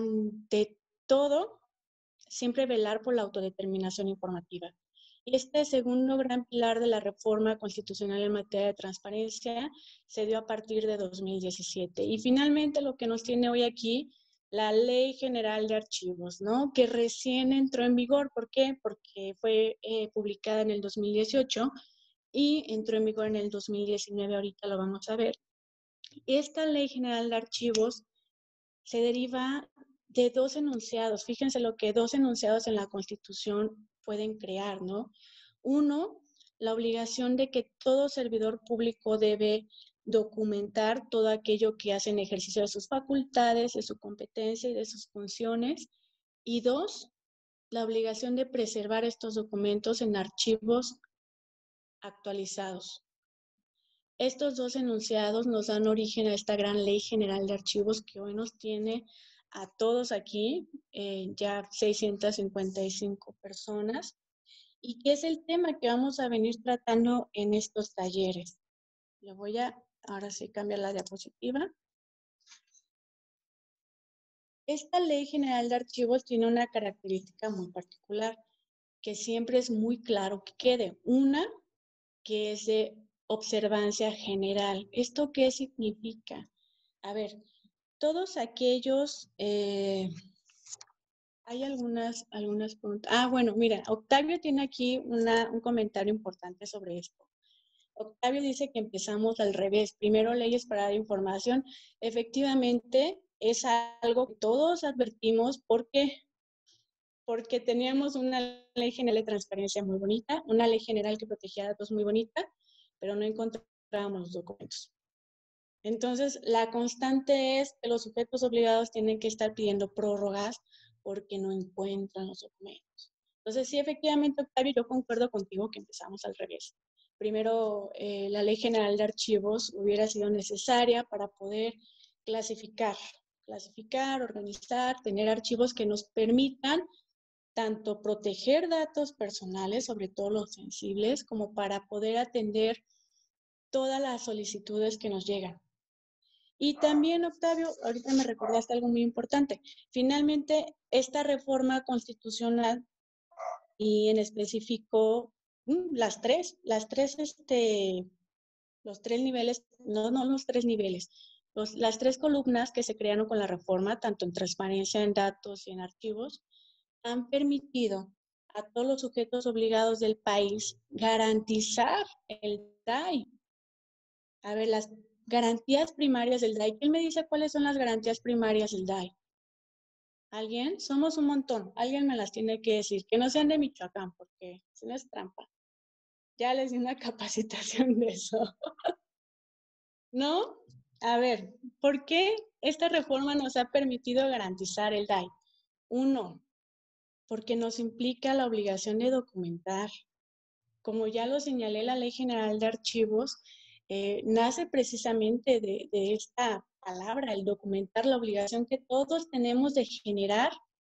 ante todo, siempre velar por la autodeterminación informativa. Y este segundo gran pilar de la reforma constitucional en materia de transparencia se dio a partir de dos mil diecisiete. Y finalmente lo que nos tiene hoy aquí, la Ley General de Archivos, ¿no? Que recién entró en vigor. ¿Por qué? Porque fue eh, publicada en el dos mil dieciocho y entró en vigor en el dos mil diecinueve, ahorita lo vamos a ver. Esta Ley General de Archivos se deriva de dos enunciados. Fíjense lo que dos enunciados en la Constitución pueden crear, ¿no? Uno, la obligación de que todo servidor público debe documentar todo aquello que hace en ejercicio de sus facultades, de su competencia y de sus funciones. Y dos, la obligación de preservar estos documentos en archivos actualizados. Estos dos enunciados nos dan origen a esta gran Ley General de Archivos que hoy nos tiene a todos aquí, eh, ya seiscientas cincuenta y cinco personas, y qué es el tema que vamos a venir tratando en estos talleres. Le voy a, ahora sí, cambiar la diapositiva. Esta Ley General de Archivos tiene una característica muy particular, que siempre es muy claro que quede. Una, que es de observancia general. ¿Esto qué significa? A ver, todos aquellos, eh, hay algunas, algunas preguntas. Ah, bueno, mira, Octavio tiene aquí una, un comentario importante sobre esto. Octavio dice que empezamos al revés. Primero leyes para dar información. Efectivamente, es algo que todos advertimos porque, porque teníamos una ley general de transparencia muy bonita, una ley general que protegía datos muy bonita, pero no encontrábamos los documentos. Entonces, la constante es que los sujetos obligados tienen que estar pidiendo prórrogas porque no encuentran los documentos. Entonces, sí, efectivamente, Octavio, yo concuerdo contigo que empezamos al revés. Primero, eh, la Ley General de Archivos hubiera sido necesaria para poder clasificar, clasificar, organizar, tener archivos que nos permitan tanto proteger datos personales, sobre todo los sensibles, como para poder atender todas las solicitudes que nos llegan. Y también, Octavio, ahorita me recordaste algo muy importante. Finalmente, esta reforma constitucional y en específico las tres, las tres, este, los tres niveles, no, no los tres niveles, los, las tres columnas que se crearon con la reforma, tanto en transparencia en datos y en archivos, han permitido a todos los sujetos obligados del país garantizar el D A I. A ver, las garantías primarias del D A I. ¿Quién me dice cuáles son las garantías primarias del D A I? ¿Alguien? Somos un montón. Alguien me las tiene que decir. Que no sean de Michoacán, porque si no es trampa. Ya les di una capacitación de eso. ¿No? A ver, ¿por qué esta reforma nos ha permitido garantizar el D A I? Uno, porque nos implica la obligación de documentar. Como ya lo señalé, la Ley General de Archivos eh, nace precisamente de, de esta palabra, el documentar, la obligación que todos tenemos de generar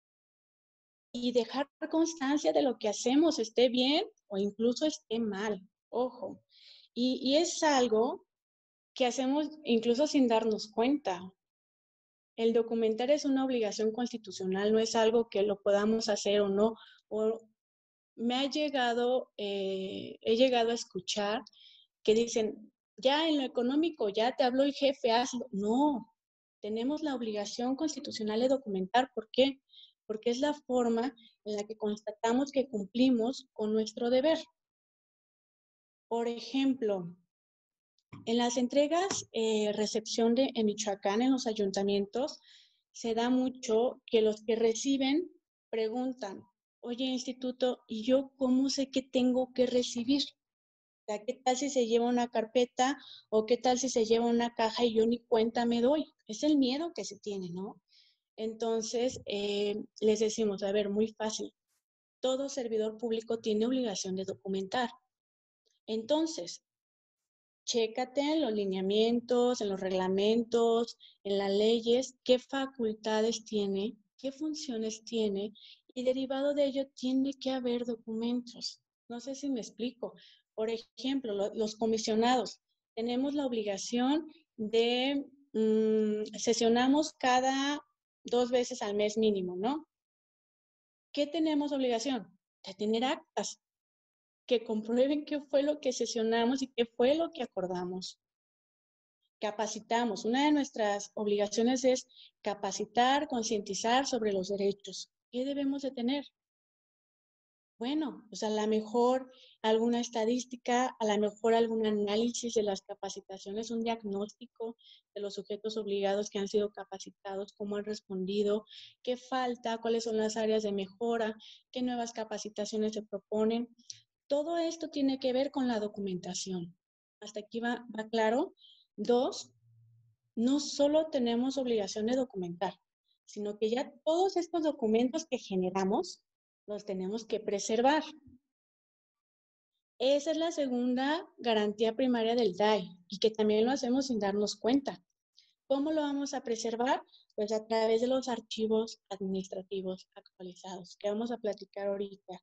y dejar constancia de lo que hacemos, esté bien o incluso esté mal. Ojo. Y, y es algo que hacemos incluso sin darnos cuenta. El documentar es una obligación constitucional, no es algo que lo podamos hacer o no. O me ha llegado, eh, he llegado a escuchar que dicen, ya en lo económico, ya te habló el jefe, hazlo. No, tenemos la obligación constitucional de documentar. ¿Por qué? Porque es la forma en la que constatamos que cumplimos con nuestro deber. Por ejemplo, en las entregas, eh, recepción de en Michoacán, en los ayuntamientos, se da mucho que los que reciben preguntan, oye, instituto, ¿y yo cómo sé que tengo que recibir? O sea, ¿qué tal si se lleva una carpeta o qué tal si se lleva una caja y yo ni cuenta me doy? Es el miedo que se tiene, ¿no? Entonces, eh, les decimos, a ver, muy fácil, todo servidor público tiene obligación de documentar. Entonces, chécate en los lineamientos, en los reglamentos, en las leyes, qué facultades tiene, qué funciones tiene, y derivado de ello tiene que haber documentos. No sé si me explico. Por ejemplo, lo, los comisionados. Tenemos la obligación de, mmm, sesionamos cada dos veces al mes mínimo, ¿no? ¿Qué tenemos obligación? De tener actas que comprueben qué fue lo que sesionamos y qué fue lo que acordamos. Capacitamos. Una de nuestras obligaciones es capacitar, concientizar sobre los derechos. ¿Qué debemos de tener? Bueno, pues a lo mejor alguna estadística, a lo mejor algún análisis de las capacitaciones, un diagnóstico de los sujetos obligados que han sido capacitados, cómo han respondido, qué falta, cuáles son las áreas de mejora, qué nuevas capacitaciones se proponen. Todo esto tiene que ver con la documentación. ¿Hasta aquí va, va claro? Dos, no solo tenemos obligación de documentar, sino que ya todos estos documentos que generamos los tenemos que preservar. Esa es la segunda garantía primaria del D A I y que también lo hacemos sin darnos cuenta. ¿Cómo lo vamos a preservar? Pues a través de los archivos administrativos actualizados, que vamos a platicar ahorita.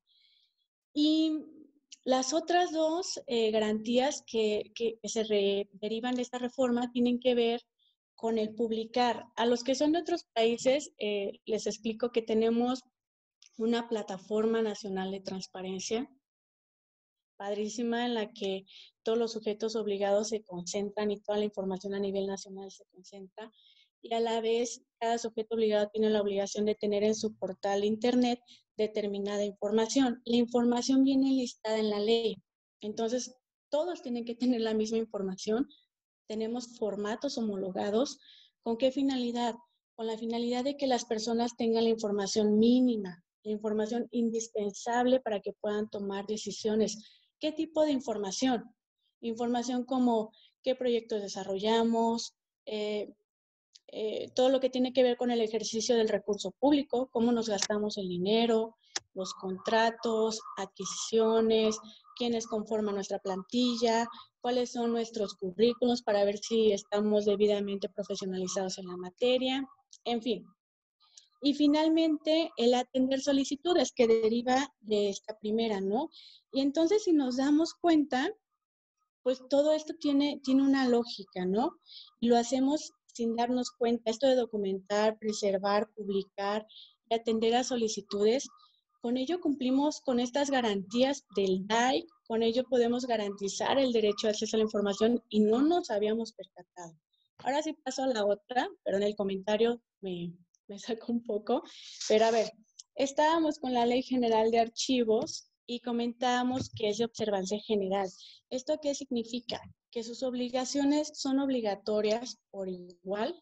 Y las otras dos eh, garantías que, que, que se re, derivan de esta reforma tienen que ver con el publicar. A los que son de otros países, eh, les explico que tenemos una plataforma nacional de transparencia padrísima en la que todos los sujetos obligados se concentran y toda la información a nivel nacional se concentra. Y a la vez, cada sujeto obligado tiene la obligación de tener en su portal de internet determinada información. La información viene listada en la ley. Entonces, todos tienen que tener la misma información. Tenemos formatos homologados. ¿Con qué finalidad? Con la finalidad de que las personas tengan la información mínima, la información indispensable para que puedan tomar decisiones. ¿Qué tipo de información? Información como qué proyectos desarrollamos, eh, eh, todo lo que tiene que ver con el ejercicio del recurso público, cómo nos gastamos el dinero, los contratos, adquisiciones, quiénes conforman nuestra plantilla, cuáles son nuestros currículos para ver si estamos debidamente profesionalizados en la materia, en fin. Y finalmente, el atender solicitudes que deriva de esta primera, ¿no? Y entonces, si nos damos cuenta, pues todo esto tiene, tiene una lógica, ¿no? Lo hacemos sin darnos cuenta. Esto de documentar, preservar, publicar y atender a solicitudes, con ello cumplimos con estas garantías del D A I, con ello podemos garantizar el derecho de acceso a la información y no nos habíamos percatado. Ahora sí paso a la otra, perdón, el comentario me, me sacó un poco, pero a ver, estábamos con la Ley General de Archivos y comentábamos que es de observancia general. ¿Esto qué significa? Que sus obligaciones son obligatorias por igual,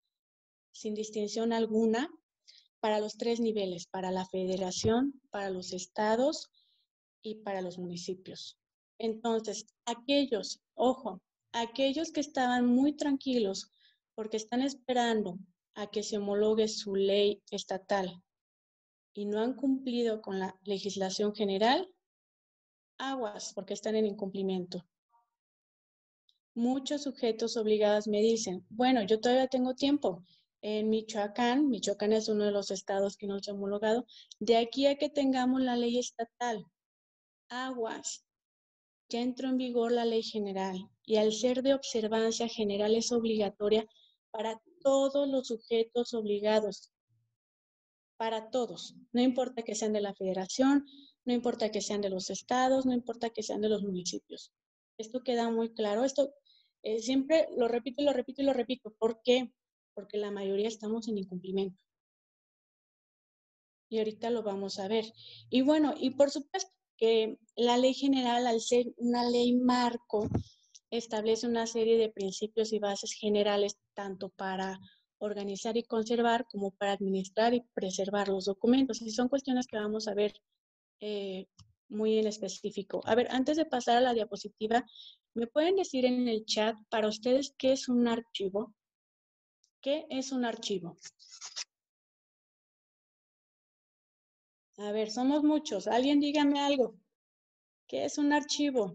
sin distinción alguna, para los tres niveles, para la federación, para los estados y para los municipios. Entonces, aquellos, ojo, aquellos que estaban muy tranquilos porque están esperando a que se homologue su ley estatal y no han cumplido con la legislación general, aguas, porque están en incumplimiento. Muchos sujetos obligados me dicen, bueno, yo todavía tengo tiempo. En Michoacán, Michoacán es uno de los estados que no se ha homologado, de aquí a que tengamos la ley estatal, aguas, ya entró en vigor la ley general y al ser de observancia general es obligatoria para todos los sujetos obligados, para todos, no importa que sean de la federación, no importa que sean de los estados, no importa que sean de los municipios. Esto queda muy claro. Esto eh, siempre lo repito y lo repito y lo repito. ¿Por qué? Porque la mayoría estamos en incumplimiento. Y ahorita lo vamos a ver. Y bueno, y por supuesto que la ley general, al ser una ley marco, establece una serie de principios y bases generales tanto para organizar y conservar como para administrar y preservar los documentos. Y son cuestiones que vamos a ver eh, muy en específico. A ver, antes de pasar a la diapositiva, ¿me pueden decir en el chat para ustedes qué es un archivo? ¿Qué es un archivo? A ver, somos muchos. Alguien dígame algo. ¿Qué es un archivo?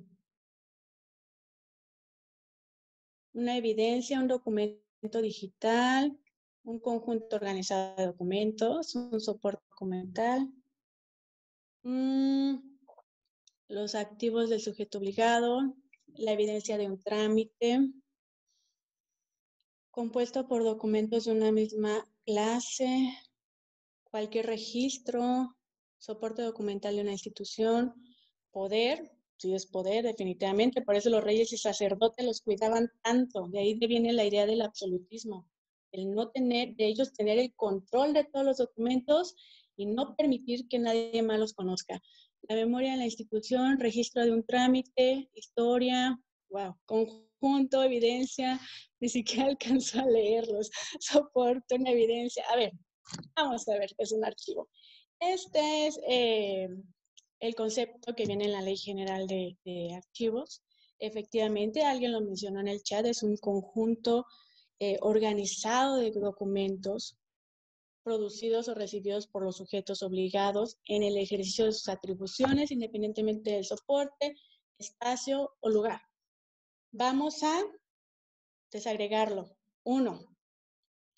Una evidencia, un documento digital, un conjunto organizado de documentos, un soporte documental, mm, los activos del sujeto obligado, la evidencia de un trámite, compuesto por documentos de una misma clase, cualquier registro, soporte documental de una institución, poder, sí es poder, definitivamente, por eso los reyes y sacerdotes los cuidaban tanto, de ahí viene la idea del absolutismo, el no tener, de ellos tener el control de todos los documentos y no permitir que nadie más los conozca. La memoria en la institución, registro de un trámite, historia, wow, conjunto, evidencia, ni siquiera alcanzo a leerlos, soporte, una evidencia, a ver, vamos a ver qué es un archivo. Este es eh, el concepto que viene en la Ley General de, de Archivos. Efectivamente, alguien lo mencionó en el chat, es un conjunto eh, organizado de documentos producidos o recibidos por los sujetos obligados en el ejercicio de sus atribuciones, independientemente del soporte, espacio o lugar. Vamos a desagregarlo. Uno,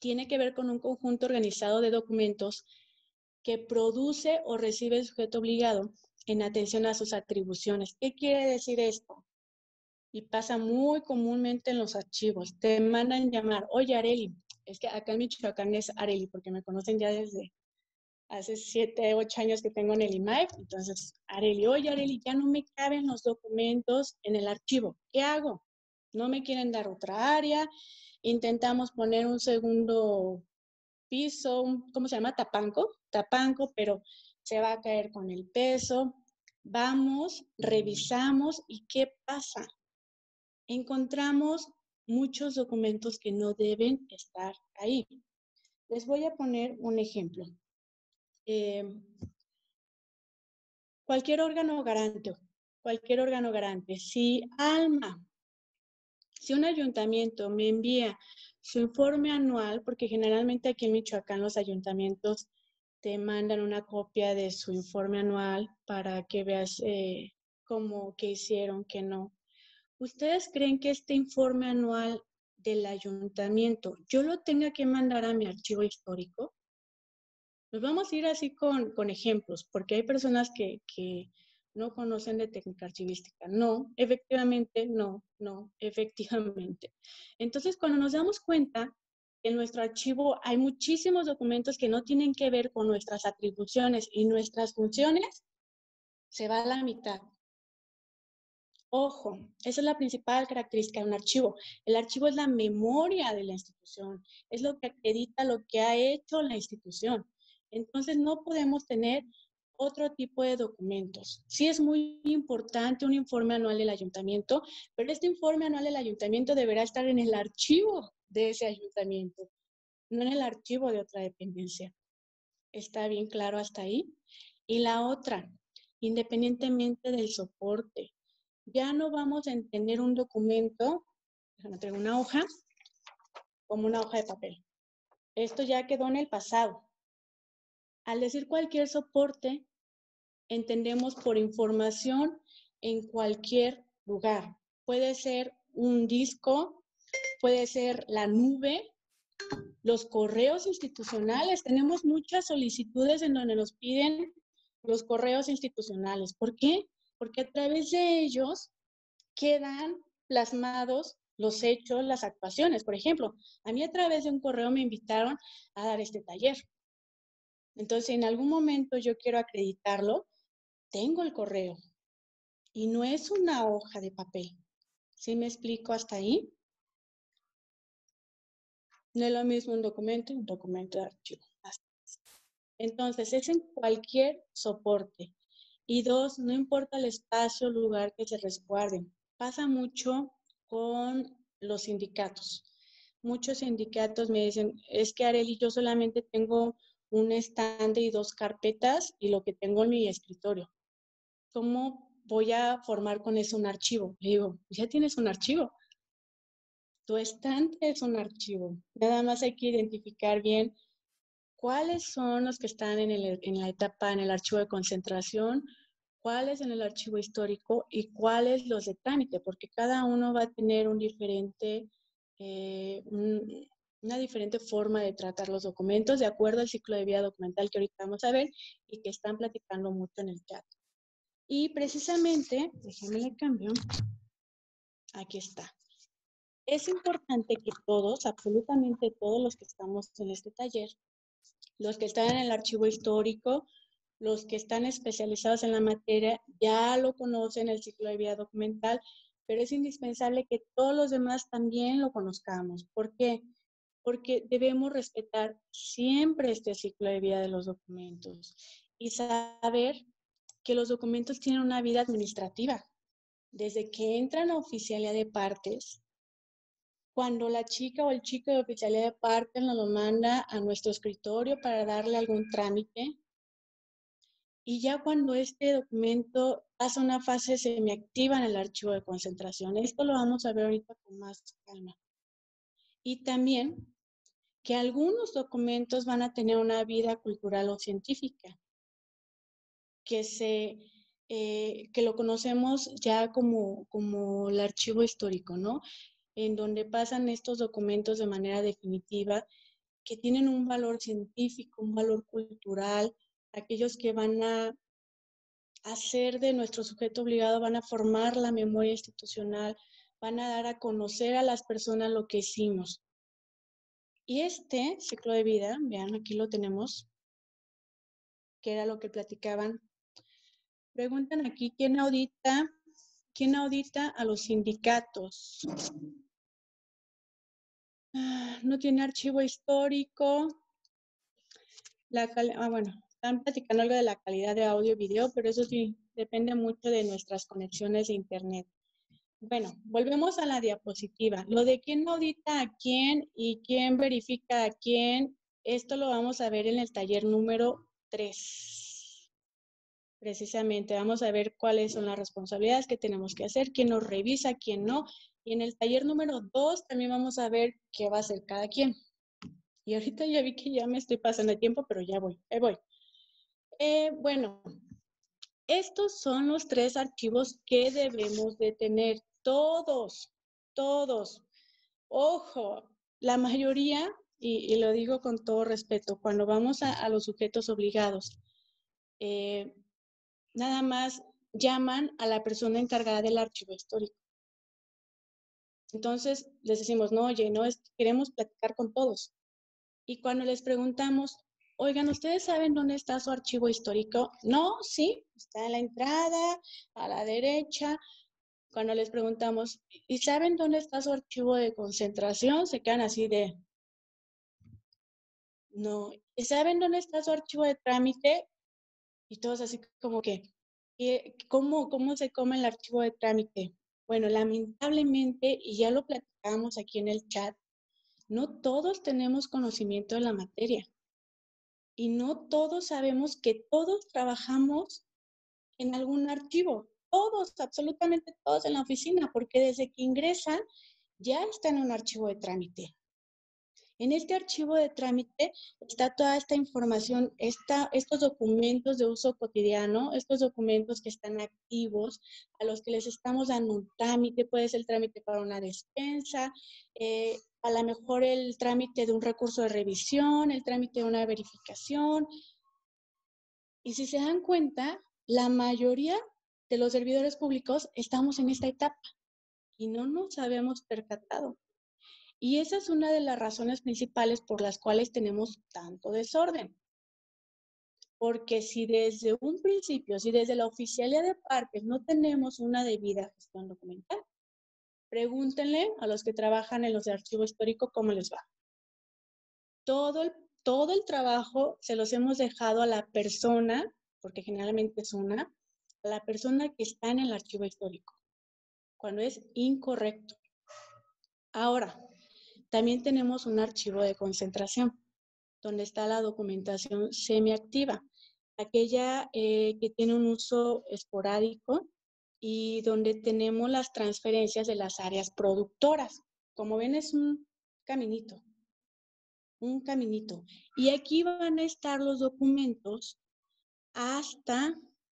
tiene que ver con un conjunto organizado de documentos que produce o recibe el sujeto obligado en atención a sus atribuciones. ¿Qué quiere decir esto? Y pasa muy comúnmente en los archivos. Te mandan llamar, oye, Areli, es que acá en Michoacán es Areli, porque me conocen ya desde hace siete, ocho años que tengo en el I M A E F. Entonces, Areli, oye, Areli, ya no me caben los documentos en el archivo. ¿Qué hago? No me quieren dar otra área. Intentamos poner un segundo piso, un, ¿cómo se llama? Tapanco, tapanco, pero se va a caer con el peso. Vamos, revisamos y ¿qué pasa? Encontramos muchos documentos que no deben estar ahí. Les voy a poner un ejemplo. Eh, cualquier órgano garante, cualquier órgano garante, si Alma, si un ayuntamiento me envía su informe anual, porque generalmente aquí en Michoacán los ayuntamientos te mandan una copia de su informe anual para que veas eh, cómo, qué hicieron, qué no. ¿Ustedes creen que este informe anual del ayuntamiento yo lo tenga que mandar a mi archivo histórico? Nos vamos a ir así con, con ejemplos, porque hay personas que, que no conocen de técnica archivística. No, efectivamente, no, no, efectivamente. Entonces, cuando nos damos cuenta que en nuestro archivo hay muchísimos documentos que no tienen que ver con nuestras atribuciones y nuestras funciones, se va a la mitad. Ojo, esa es la principal característica de un archivo. El archivo es la memoria de la institución, es lo que acredita lo que ha hecho la institución. Entonces no podemos tener otro tipo de documentos. Sí es muy importante un informe anual del ayuntamiento, pero este informe anual del ayuntamiento deberá estar en el archivo de ese ayuntamiento, no en el archivo de otra dependencia. ¿Está bien claro hasta ahí? Y la otra, independientemente del soporte, ya no vamos a entender un documento, déjame traer una hoja, como una hoja de papel. Esto ya quedó en el pasado. Al decir cualquier soporte, entendemos por información en cualquier lugar. Puede ser un disco, puede ser la nube, los correos institucionales. Tenemos muchas solicitudes en donde nos piden los correos institucionales. ¿Por qué? Porque a través de ellos quedan plasmados los hechos, las actuaciones. Por ejemplo, a mí a través de un correo me invitaron a dar este taller. Entonces, en algún momento yo quiero acreditarlo, tengo el correo y no es una hoja de papel. ¿Sí me explico hasta ahí? No es lo mismo un documento y un documento de archivo. Entonces, es en cualquier soporte. Y dos, no importa el espacio o lugar que se resguarden. Pasa mucho con los sindicatos. Muchos sindicatos me dicen, es que Areli, yo solamente tengo un estante y dos carpetas y lo que tengo en mi escritorio. ¿Cómo voy a formar con eso un archivo? Le digo, ya tienes un archivo. Tu estante es un archivo. Nada más hay que identificar bien cuáles son los que están en, el, en la etapa, en el archivo de concentración, cuáles en el archivo histórico y cuáles los de trámite, porque cada uno va a tener un diferente, eh, un, una diferente forma de tratar los documentos de acuerdo al ciclo de vida documental que ahorita vamos a ver y que están platicando mucho en el chat. Y precisamente, déjenme le cambio, aquí está. Es importante que todos, absolutamente todos los que estamos en este taller, los que están en el archivo histórico, los que están especializados en la materia, ya lo conocen el ciclo de vida documental, pero es indispensable que todos los demás también lo conozcamos. ¿Por qué? Porque debemos respetar siempre este ciclo de vida de los documentos y saber que los documentos tienen una vida administrativa. Desde que entran a oficialía de partes, cuando la chica o el chico de oficialía de partes nos lo manda a nuestro escritorio para darle algún trámite, y ya cuando este documento pasa una fase semiactiva en el archivo de concentración. Esto lo vamos a ver ahorita con más calma. Y también que algunos documentos van a tener una vida cultural o científica, que, se, eh, que lo conocemos ya como, como el archivo histórico, ¿no? En donde pasan estos documentos de manera definitiva que tienen un valor científico, un valor cultural, aquellos que van a hacer de nuestro sujeto obligado, van a formar la memoria institucional, van a dar a conocer a las personas lo que hicimos. Y este ciclo de vida, vean, aquí lo tenemos, que era lo que platicaban. Preguntan aquí, ¿quién audita, quién audita a los sindicatos? Ah, no tiene archivo histórico. La ah, bueno, están platicando algo de la calidad de audio y video, pero eso sí, depende mucho de nuestras conexiones de internet. Bueno, volvemos a la diapositiva. Lo de quién audita a quién y quién verifica a quién, esto lo vamos a ver en el taller número tres. Precisamente, vamos a ver cuáles son las responsabilidades que tenemos que hacer, quién nos revisa, quién no. Y en el taller número dos también vamos a ver qué va a hacer cada quien. Y ahorita ya vi que ya me estoy pasando el tiempo, pero ya voy, ahí voy. Eh, bueno, estos son los tres archivos que debemos de tener. Todos, todos. Ojo, la mayoría, y, y lo digo con todo respeto, cuando vamos a, a los sujetos obligados, eh, nada más llaman a la persona encargada del archivo histórico. Entonces les decimos, no, oye, no, es, queremos platicar con todos. Y cuando les preguntamos, oigan, ¿ustedes saben dónde está su archivo histórico? No, sí, está en la entrada, a la derecha. Cuando les preguntamos, ¿y saben dónde está su archivo de concentración? Se quedan así de, no. ¿Y saben dónde está su archivo de trámite? Y todos así como que, ¿cómo, cómo se come el archivo de trámite? Bueno, lamentablemente, y ya lo platicamos aquí en el chat, no todos tenemos conocimiento de la materia. Y no todos sabemos que todos trabajamos en algún archivo. Todos, absolutamente todos en la oficina, porque desde que ingresan ya está en un archivo de trámite. En este archivo de trámite está toda esta información, esta, estos documentos de uso cotidiano, estos documentos que están activos, a los que les estamos dando un trámite, puede ser el trámite para una despensa, eh, a lo mejor el trámite de un recurso de revisión, el trámite de una verificación. Y si se dan cuenta, la mayoría de los servidores públicos estamos en esta etapa y no nos habíamos percatado. Y esa es una de las razones principales por las cuales tenemos tanto desorden. Porque si desde un principio, si desde la oficialía de parques no tenemos una debida gestión documental, pregúntenle a los que trabajan en los de archivo histórico cómo les va. Todo el, todo el trabajo se los hemos dejado a la persona, porque generalmente es una, a la persona que está en el archivo histórico, cuando es incorrecto. Ahora, también tenemos un archivo de concentración, donde está la documentación semiactiva, aquella eh, que tiene un uso esporádico y donde tenemos las transferencias de las áreas productoras. Como ven, es un caminito, un caminito. Y aquí van a estar los documentos hasta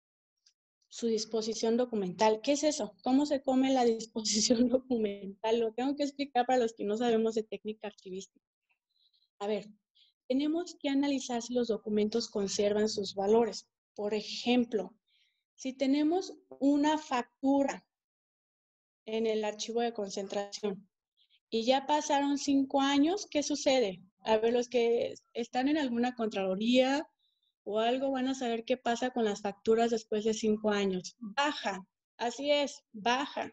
su disposición documental. ¿Qué es eso? ¿Cómo se come la disposición documental? Lo tengo que explicar para los que no sabemos de técnica archivística. A ver, tenemos que analizar si los documentos conservan sus valores. Por ejemplo, si tenemos una factura en el archivo de concentración y ya pasaron cinco años, ¿qué sucede? A ver, los que están en alguna contraloría o algo van a saber qué pasa con las facturas después de cinco años. Baja, así es, baja.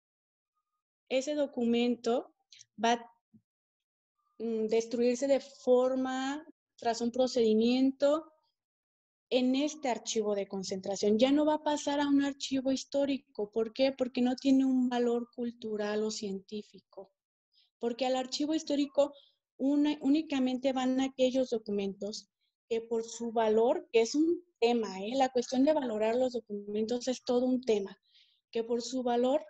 Ese documento va a mm, destruirse de forma, tras un procedimiento, en este archivo de concentración. Ya no va a pasar a un archivo histórico. ¿Por qué? Porque no tiene un valor cultural o científico. Porque al archivo histórico una, únicamente van aquellos documentos que por su valor, que es un tema, ¿eh? La cuestión de valorar los documentos es todo un tema, que por su valor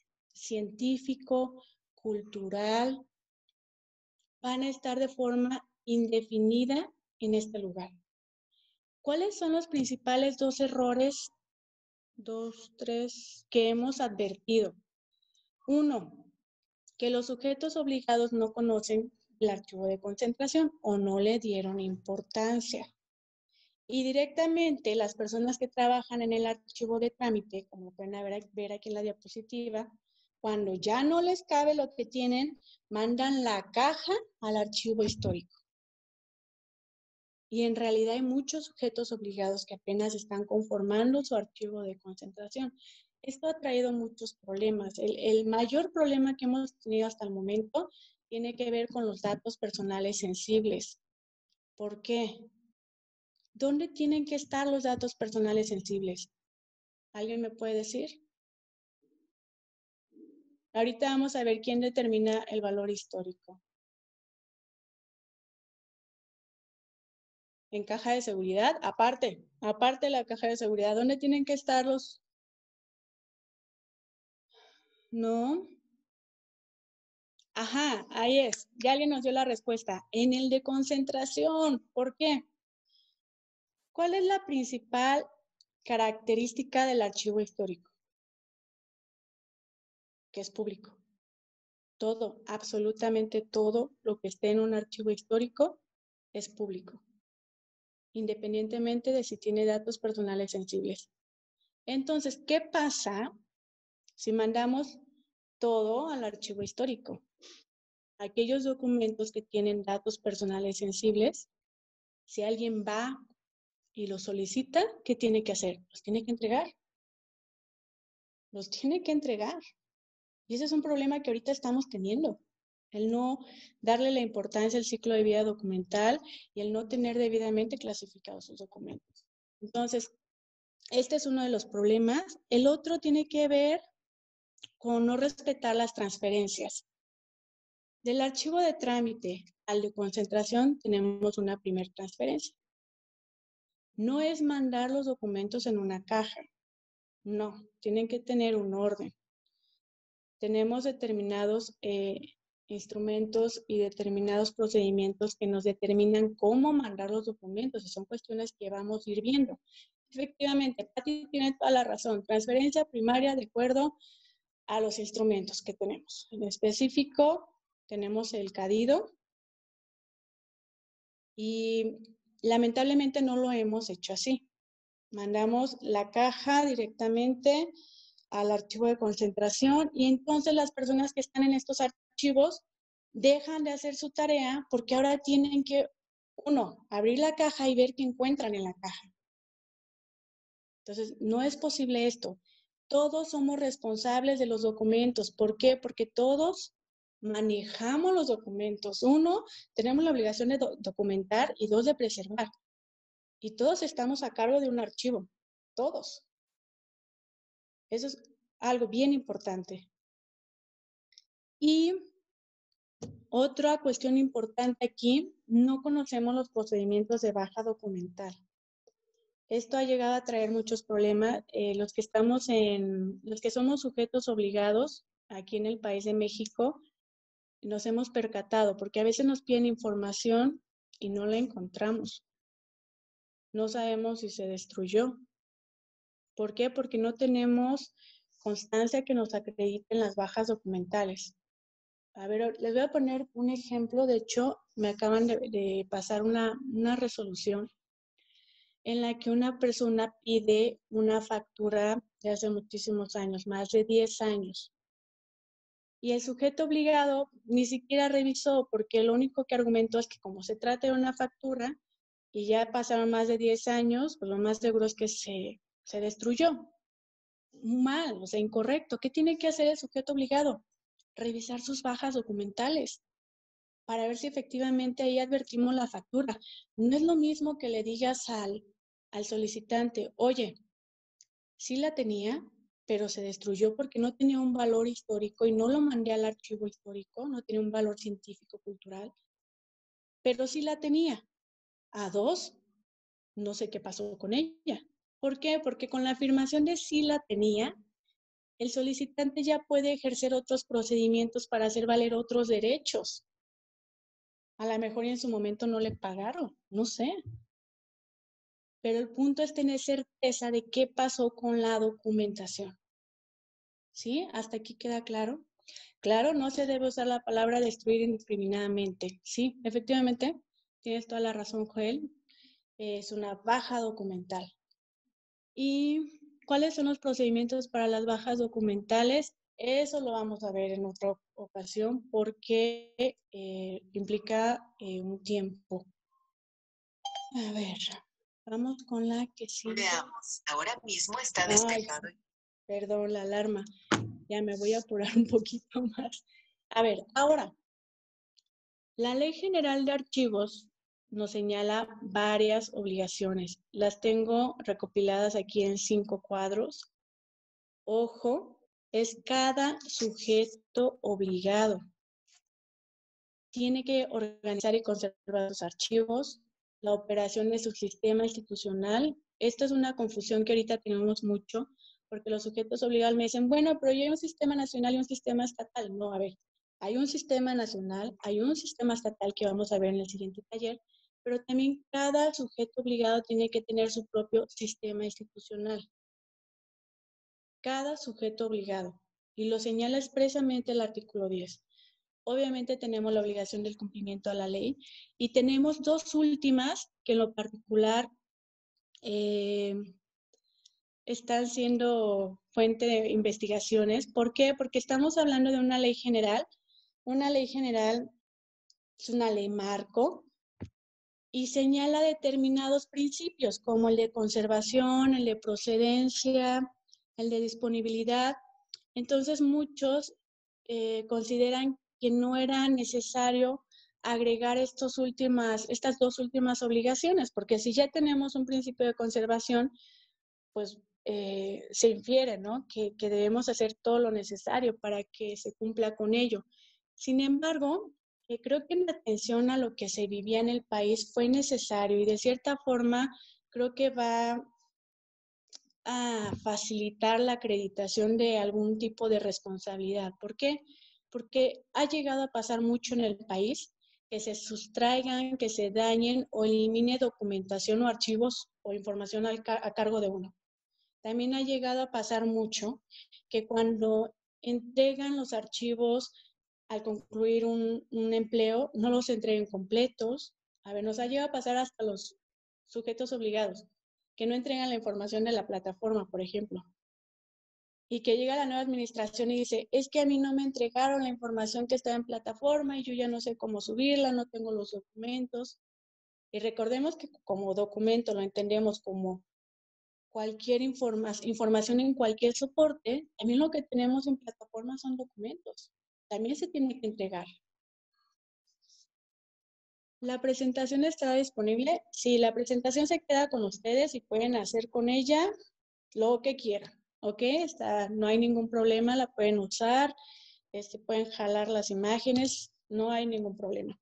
científico, cultural, van a estar de forma indefinida en este lugar. ¿Cuáles son los principales dos errores, dos, tres, que hemos advertido? Uno, que los sujetos obligados no conocen el archivo de concentración o no le dieron importancia. Y directamente las personas que trabajan en el archivo de trámite, como pueden ver, ver aquí en la diapositiva, cuando ya no les cabe lo que tienen, mandan la caja al archivo histórico. Y en realidad hay muchos sujetos obligados que apenas están conformando su archivo de concentración. Esto ha traído muchos problemas. El, el mayor problema que hemos tenido hasta el momento tiene que ver con los datos personales sensibles. ¿Por qué? ¿Dónde tienen que estar los datos personales sensibles? ¿Alguien me puede decir? Ahorita vamos a ver quién determina el valor histórico. En caja de seguridad, aparte, aparte de la caja de seguridad, ¿dónde tienen que estar los? No. Ajá, ahí es. Ya alguien nos dio la respuesta. En el de concentración. ¿Por qué? ¿Cuál es la principal característica del archivo histórico? Que es público. Todo, absolutamente todo lo que esté en un archivo histórico es público, independientemente de si tiene datos personales sensibles. Entonces, ¿qué pasa si mandamos todo al archivo histórico? Aquellos documentos que tienen datos personales sensibles, si alguien va y los solicita, ¿qué tiene que hacer? Los tiene que entregar. Los tiene que entregar. Y ese es un problema que ahorita estamos teniendo. El no darle la importancia al ciclo de vida documental y el no tener debidamente clasificados sus documentos. Entonces, este es uno de los problemas. El otro tiene que ver con no respetar las transferencias. Del archivo de trámite al de concentración tenemos una primera transferencia. No es mandar los documentos en una caja. No, tienen que tener un orden. Tenemos determinados eh, instrumentos y determinados procedimientos que nos determinan cómo mandar los documentos y son cuestiones que vamos a ir viendo. Efectivamente, Pati tiene toda la razón. Transferencia primaria de acuerdo a los instrumentos que tenemos. En específico, tenemos el CADIDO y lamentablemente no lo hemos hecho así. Mandamos la caja directamente al archivo de concentración y entonces las personas que están en estos archivos dejan de hacer su tarea porque ahora tienen que, uno, abrir la caja y ver qué encuentran en la caja. Entonces, no es posible esto. Todos somos responsables de los documentos. ¿Por qué? Porque todos manejamos los documentos. Uno, tenemos la obligación de do- documentar y dos, de preservar. Y todos estamos a cargo de un archivo. Todos. Eso es algo bien importante. Y otra cuestión importante aquí, no conocemos los procedimientos de baja documental. Esto ha llegado a traer muchos problemas. Eh, los que estamos en, los que somos sujetos obligados aquí en el país de México, nos hemos percatado, porque a veces nos piden información y no la encontramos. No sabemos si se destruyó. ¿Por qué? Porque no tenemos constancia que nos acrediten las bajas documentales. A ver, les voy a poner un ejemplo. De hecho, me acaban de, de pasar una, una resolución en la que una persona pide una factura de hace muchísimos años, más de diez años. Y el sujeto obligado ni siquiera revisó, porque lo único que argumentó es que como se trata de una factura y ya pasaron más de diez años, pues lo más seguro es que se, se destruyó. Mal, o sea, incorrecto. ¿Qué tiene que hacer el sujeto obligado? Revisar sus bajas documentales para ver si efectivamente ahí advertimos la factura. No es lo mismo que le digas al, al solicitante, oye, sí la tenía, pero se destruyó porque no tenía un valor histórico y no lo mandé al archivo histórico, no tenía un valor científico-cultural, pero sí la tenía. A dos, no sé qué pasó con ella. ¿Por qué? Porque con la afirmación de sí la tenía, el solicitante ya puede ejercer otros procedimientos para hacer valer otros derechos. A lo mejor en su momento no le pagaron, no sé. Pero el punto es tener certeza de qué pasó con la documentación. ¿Sí? ¿Hasta aquí queda claro? Claro, no se debe usar la palabra destruir indiscriminadamente. Sí, efectivamente, tienes toda la razón, Joel. Es una baja documental. ¿Y cuáles son los procedimientos para las bajas documentales? Eso lo vamos a ver en otra ocasión porque eh, implica eh, un tiempo. A ver, vamos con la que sigue. Veamos, ahora mismo está despejado. Ay, perdón, la alarma. Ya me voy a apurar un poquito más. A ver, ahora, la Ley General de Archivos nos señala varias obligaciones. Las tengo recopiladas aquí en cinco cuadros. Ojo, es cada sujeto obligado. Tiene que organizar y conservar sus archivos, la operación de su sistema institucional. Esto es una confusión que ahorita tenemos mucho, porque los sujetos obligados me dicen, bueno, pero ya hay un sistema nacional y un sistema estatal. No, a ver, hay un sistema nacional, hay un sistema estatal que vamos a ver en el siguiente taller, pero también cada sujeto obligado tiene que tener su propio sistema institucional. Cada sujeto obligado, y lo señala expresamente el artículo diez. Obviamente tenemos la obligación del cumplimiento a la ley y tenemos dos últimas que en lo particular eh, están siendo fuente de investigaciones. ¿Por qué? Porque estamos hablando de una ley general. Una ley general es una ley marco y señala determinados principios como el de conservación, el de procedencia, el de disponibilidad. Entonces muchos eh, consideran que no era necesario agregar estos últimas, estas dos últimas obligaciones, porque si ya tenemos un principio de conservación, pues eh, se infiere, ¿no? Que, que debemos hacer todo lo necesario para que se cumpla con ello. Sin embargo, eh, creo que en atención a lo que se vivía en el país fue necesario y de cierta forma creo que va a facilitar la acreditación de algún tipo de responsabilidad. ¿Por qué? Porque ha llegado a pasar mucho en el país que se sustraigan, que se dañen o elimine documentación o archivos o información al car- a cargo de uno. También ha llegado a pasar mucho que cuando entregan los archivos al concluir un, un empleo, no los entreguen completos. A ver, nos ha llegado a pasar hasta los sujetos obligados, que no entregan la información de la plataforma, por ejemplo. Y que llega la nueva administración y dice, es que a mí no me entregaron la información que está en plataforma y yo ya no sé cómo subirla, no tengo los documentos. Y recordemos que como documento lo entendemos como cualquier informa información en cualquier soporte. También lo que tenemos en plataforma son documentos. También se tiene que entregar. ¿La presentación estará disponible? Sí, la presentación se queda con ustedes y pueden hacer con ella lo que quieran, ¿ok? Está, no hay ningún problema, la pueden usar, este, pueden jalar las imágenes, no hay ningún problema.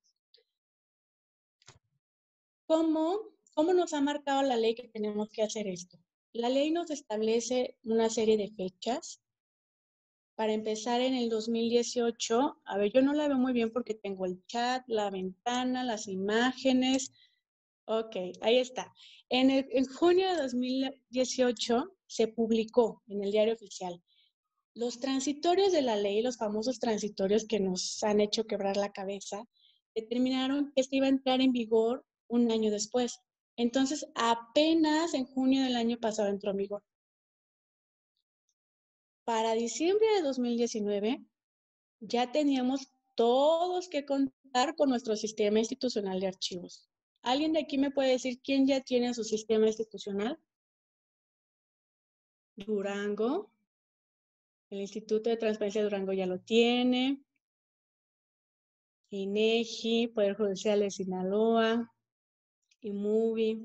¿Cómo, ¿Cómo nos ha marcado la ley que tenemos que hacer esto? La ley nos establece una serie de fechas. Para empezar, en el dos mil dieciocho, a ver, yo no la veo muy bien porque tengo el chat, la ventana, las imágenes. Ok, ahí está. En, el, en junio de dos mil dieciocho se publicó en el Diario Oficial. Los transitorios de la ley, los famosos transitorios que nos han hecho quebrar la cabeza, determinaron que este iba a entrar en vigor un año después. Entonces, apenas en junio del año pasado entró en vigor. Para diciembre de dos mil diecinueve, ya teníamos todos que contar con nuestro sistema institucional de archivos. ¿Alguien de aquí me puede decir quién ya tiene su sistema institucional? Durango. El Instituto de Transparencia de Durango ya lo tiene. INEGI, Poder Judicial de Sinaloa, IMUBI,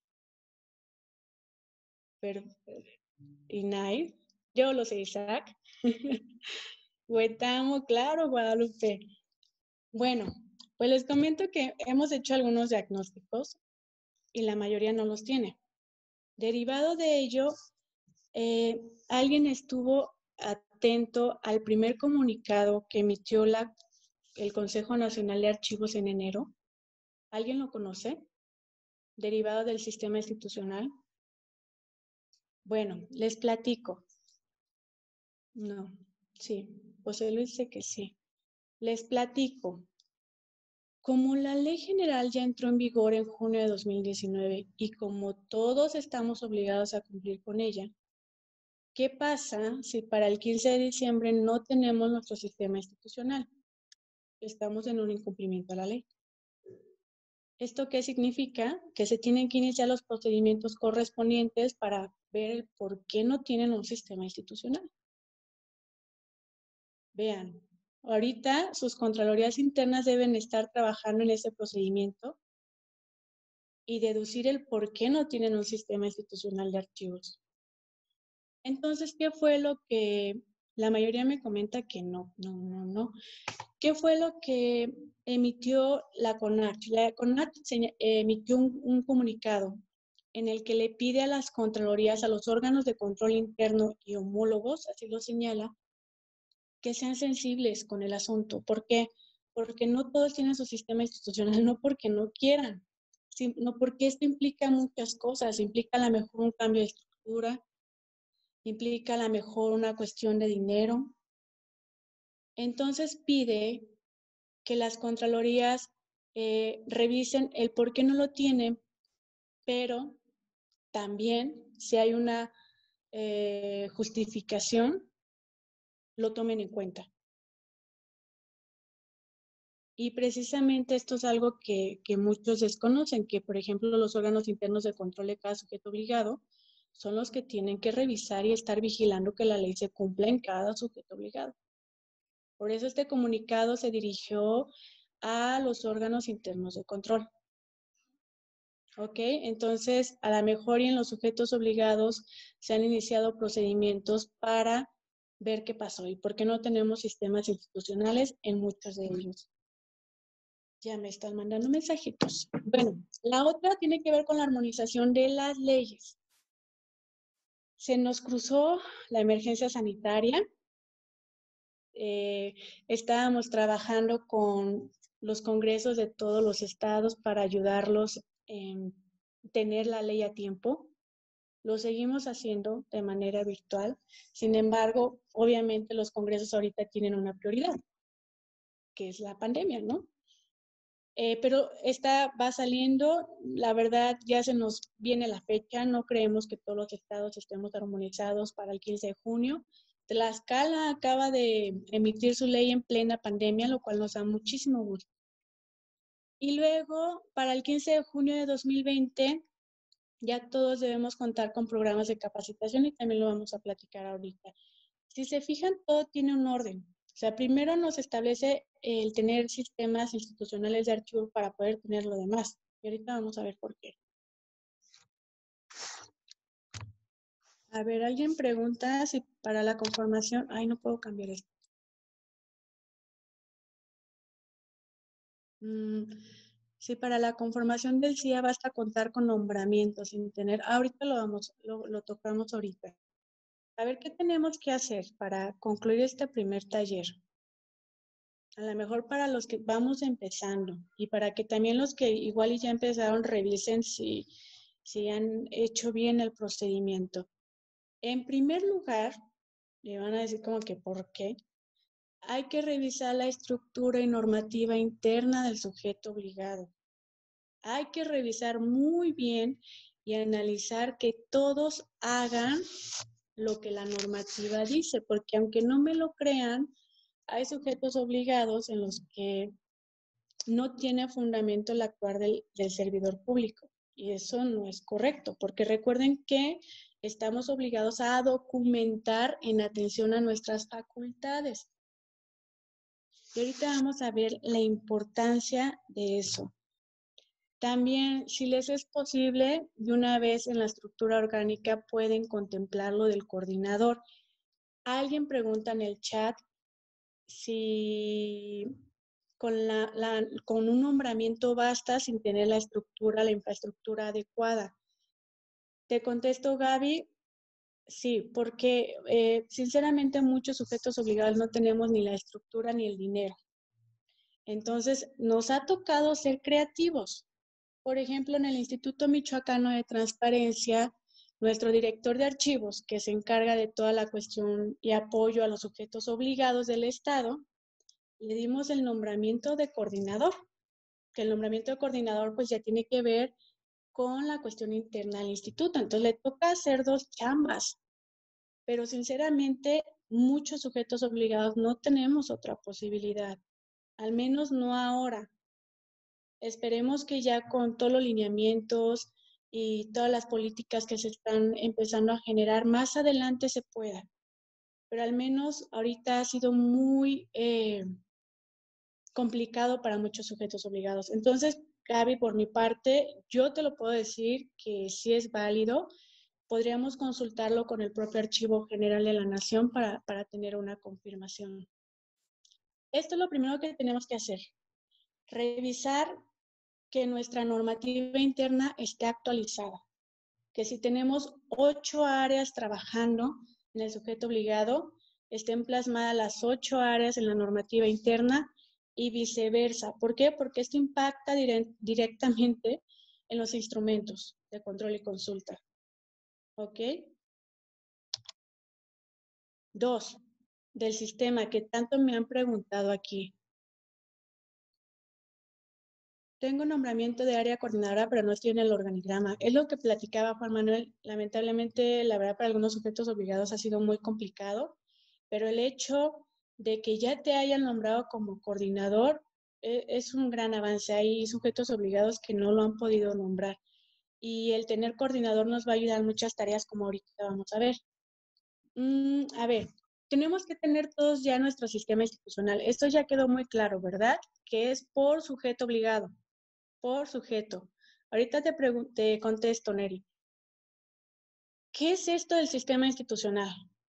INAI. Yo lo sé, Isaac. Huetamo, claro, Guadalupe. Bueno, pues les comento que hemos hecho algunos diagnósticos y la mayoría no los tiene. Derivado de ello, eh, alguien estuvo atento al primer comunicado que emitió la, el Consejo Nacional de Archivos en enero. ¿Alguien lo conoce? Derivado del sistema institucional. Bueno, les platico. No, sí. José Luis dice que sí. Les platico. Como la Ley General ya entró en vigor en junio de dos mil diecinueve y como todos estamos obligados a cumplir con ella, ¿qué pasa si para el quince de diciembre no tenemos nuestro sistema institucional? Estamos en un incumplimiento a la ley. ¿Esto qué significa? Que se tienen que iniciar los procedimientos correspondientes para ver el por qué no tienen un sistema institucional. Vean, ahorita sus contralorías internas deben estar trabajando en ese procedimiento y deducir el por qué no tienen un sistema institucional de archivos. Entonces, ¿qué fue lo que la mayoría me comenta que no, no, no, no? ¿Qué fue lo que emitió la CONACH? La CONACH emitió un, un comunicado en el que le pide a las contralorías, a los órganos de control interno y homólogos, así lo señala, que sean sensibles con el asunto. ¿Por qué? Porque no todos tienen su sistema institucional, no porque no quieran, sino porque esto implica muchas cosas. Implica a lo mejor un cambio de estructura, implica a lo mejor una cuestión de dinero. Entonces pide que las contralorías eh, revisen el por qué no lo tienen, pero también si hay una eh, justificación, lo tomen en cuenta. Y precisamente esto es algo que, que muchos desconocen, que por ejemplo los órganos internos de control de cada sujeto obligado son los que tienen que revisar y estar vigilando que la ley se cumpla en cada sujeto obligado. Por eso este comunicado se dirigió a los órganos internos de control. ¿Ok? Entonces, a lo mejor y en los sujetos obligados se han iniciado procedimientos para ver qué pasó y por qué no tenemos sistemas institucionales en muchos de ellos. Ya me están mandando mensajitos. Bueno, la otra tiene que ver con la armonización de las leyes. Se nos cruzó la emergencia sanitaria. Eh, estábamos trabajando con los congresos de todos los estados para ayudarlos en tener la ley a tiempo. Lo seguimos haciendo de manera virtual. Sin embargo, obviamente los congresos ahorita tienen una prioridad, que es la pandemia, ¿no? Eh, pero esta va saliendo, la verdad ya se nos viene la fecha, no creemos que todos los estados estemos armonizados para el quince de junio. Tlaxcala acaba de emitir su ley en plena pandemia, lo cual nos da muchísimo gusto. Y luego, para el quince de junio de dos mil veinte, ya todos debemos contar con programas de capacitación y también lo vamos a platicar ahorita. Si se fijan, todo tiene un orden. O sea, primero nos establece el tener sistemas institucionales de archivo para poder tener lo demás. Y ahorita vamos a ver por qué. A ver, alguien pregunta si para la conformación... Ay, no puedo cambiar esto. Mm, si para la conformación del C I A basta contar con nombramientos sin tener... Ahorita lo, vamos, lo, lo tocamos ahorita. A ver, ¿qué tenemos que hacer para concluir este primer taller? A lo mejor para los que vamos empezando y para que también los que igual y ya empezaron revisen si, si han hecho bien el procedimiento. En primer lugar, le van a decir como que ¿por qué? Hay que revisar la estructura y normativa interna del sujeto obligado. Hay que revisar muy bien y analizar que todos hagan lo que la normativa dice, porque aunque no me lo crean, hay sujetos obligados en los que no tiene fundamento el actuar del, del servidor público. Y eso no es correcto, porque recuerden que estamos obligados a documentar en atención a nuestras facultades. Y ahorita vamos a ver la importancia de eso. También, si les es posible, de una vez en la estructura orgánica pueden contemplar lo del coordinador. Alguien pregunta en el chat si con, la, la, con un nombramiento basta sin tener la estructura, la infraestructura adecuada. Te contesto, Gaby, sí, porque eh, sinceramente muchos sujetos obligados no tenemos ni la estructura ni el dinero. Entonces, nos ha tocado ser creativos. Por ejemplo, en el Instituto Michoacano de Transparencia, nuestro director de archivos, que se encarga de toda la cuestión y apoyo a los sujetos obligados del Estado, le dimos el nombramiento de coordinador, que el nombramiento de coordinador pues ya tiene que ver con la cuestión interna al instituto. Entonces le toca hacer dos chambas, pero sinceramente muchos sujetos obligados no tenemos otra posibilidad, al menos no ahora. Esperemos que ya con todos los lineamientos y todas las políticas que se están empezando a generar, más adelante se pueda. Pero al menos ahorita ha sido muy eh, complicado para muchos sujetos obligados. Entonces, Gaby, por mi parte, yo te lo puedo decir que sí es válido. Podríamos consultarlo con el propio Archivo General de la Nación para, para tener una confirmación. Esto es lo primero que tenemos que hacer. Revisar que nuestra normativa interna esté actualizada. Que si tenemos ocho áreas trabajando en el sujeto obligado, estén plasmadas las ocho áreas en la normativa interna y viceversa. ¿Por qué? Porque esto impacta direct, directamente en los instrumentos de control y consulta. ¿Ok? Dos, del sistema que tanto me han preguntado aquí. Tengo nombramiento de área coordinadora, pero no estoy en el organigrama. Es lo que platicaba Juan Manuel. Lamentablemente, la verdad, para algunos sujetos obligados ha sido muy complicado, pero el hecho de que ya te hayan nombrado como coordinador eh, es un gran avance. Hay sujetos obligados que no lo han podido nombrar. Y el tener coordinador nos va a ayudar en muchas tareas, como ahorita vamos a ver. Mm, a ver, tenemos que tener todos ya nuestro sistema institucional. Esto ya quedó muy claro, ¿verdad? Que es por sujeto obligado. Por sujeto. Ahorita te, te contesto, Neri. ¿Qué es esto del sistema institucional?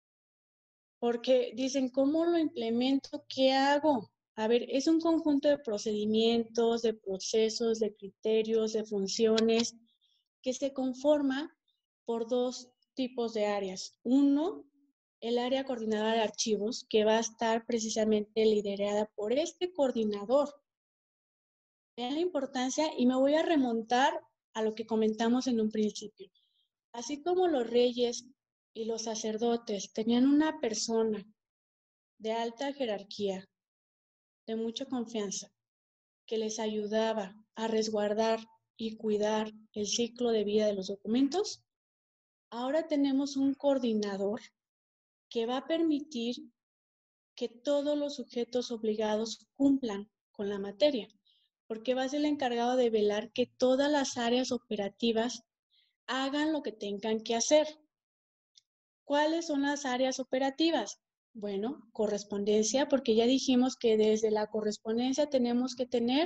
Porque dicen, ¿cómo lo implemento? ¿Qué hago? A ver, es un conjunto de procedimientos, de procesos, de criterios, de funciones, que se conforma por dos tipos de áreas. Uno, el área coordinadora de archivos, que va a estar precisamente liderada por este coordinador. Vean la importancia y me voy a remontar a lo que comentamos en un principio. Así como los reyes y los sacerdotes tenían una persona de alta jerarquía, de mucha confianza, que les ayudaba a resguardar y cuidar el ciclo de vida de los documentos, ahora tenemos un coordinador que va a permitir que todos los sujetos obligados cumplan con la materia, porque va a ser el encargado de velar que todas las áreas operativas hagan lo que tengan que hacer. ¿Cuáles son las áreas operativas? Bueno, correspondencia, porque ya dijimos que desde la correspondencia tenemos que tener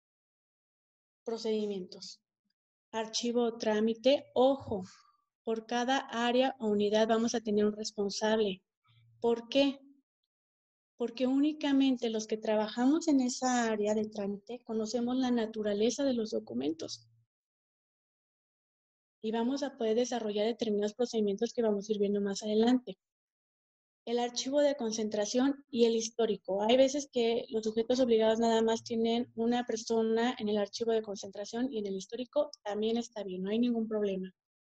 procedimientos. Archivo o trámite, ojo, por cada área o unidad vamos a tener un responsable. ¿Por qué? Porque únicamente los que trabajamos en esa área de trámite conocemos la naturaleza de los documentos. Y vamos a poder desarrollar determinados procedimientos que vamos a ir viendo más adelante. El archivo de concentración y el histórico. Hay veces que los sujetos obligados nada más tienen una persona en el archivo de concentración y en el histórico también está bien, no hay ningún problema.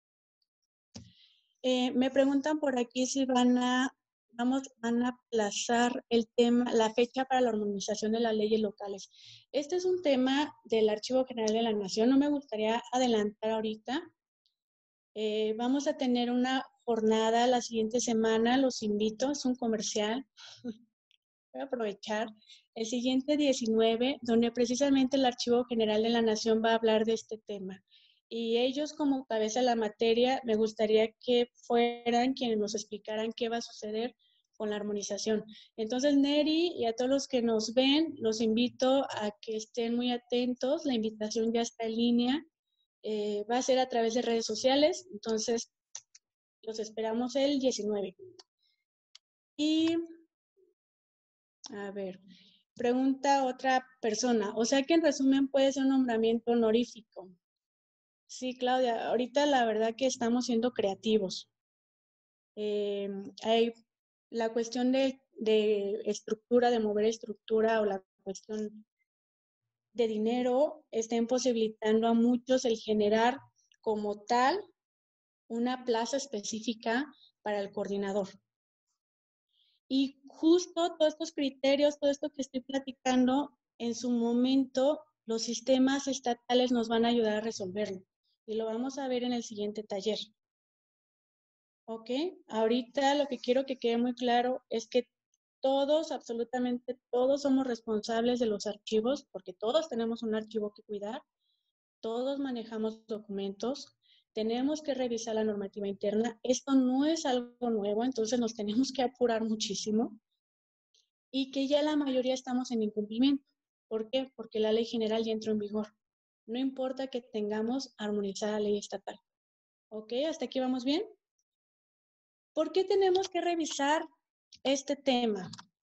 Eh, me preguntan por aquí si van a, vamos, van a aplazar el tema, la fecha para la armonización de las leyes locales. Este es un tema del Archivo General de la Nación, no me gustaría adelantar ahorita. Eh, vamos a tener una jornada la siguiente semana, los invito, es un comercial, voy a aprovechar, el siguiente diecinueve, donde precisamente el Archivo General de la Nación va a hablar de este tema. Y ellos como cabeza de la materia, me gustaría que fueran quienes nos explicaran qué va a suceder con la armonización. Entonces, Neri y a todos los que nos ven, los invito a que estén muy atentos, la invitación ya está en línea. Eh, va a ser a través de redes sociales, entonces los esperamos el diecinueve. Y, a ver, pregunta otra persona, o sea que en resumen puede ser un nombramiento honorífico. Sí, Claudia, ahorita la verdad que estamos siendo creativos. Eh, hay la cuestión de, de estructura, de mover estructura o la cuestión de dinero está imposibilitando a muchos el generar como tal una plaza específica para el coordinador. Y justo todos estos criterios, todo esto que estoy platicando, en su momento los sistemas estatales nos van a ayudar a resolverlo. Y lo vamos a ver en el siguiente taller. ¿Ok? Ahorita lo que quiero que quede muy claro es que todos, absolutamente todos somos responsables de los archivos, porque todos tenemos un archivo que cuidar, todos manejamos documentos, tenemos que revisar la normativa interna. Esto no es algo nuevo, entonces nos tenemos que apurar muchísimo y que ya la mayoría estamos en incumplimiento. ¿Por qué? Porque la ley general ya entró en vigor. No importa que tengamos armonizada la ley estatal. ¿Ok? ¿Hasta aquí vamos bien? ¿Por qué tenemos que revisar este tema?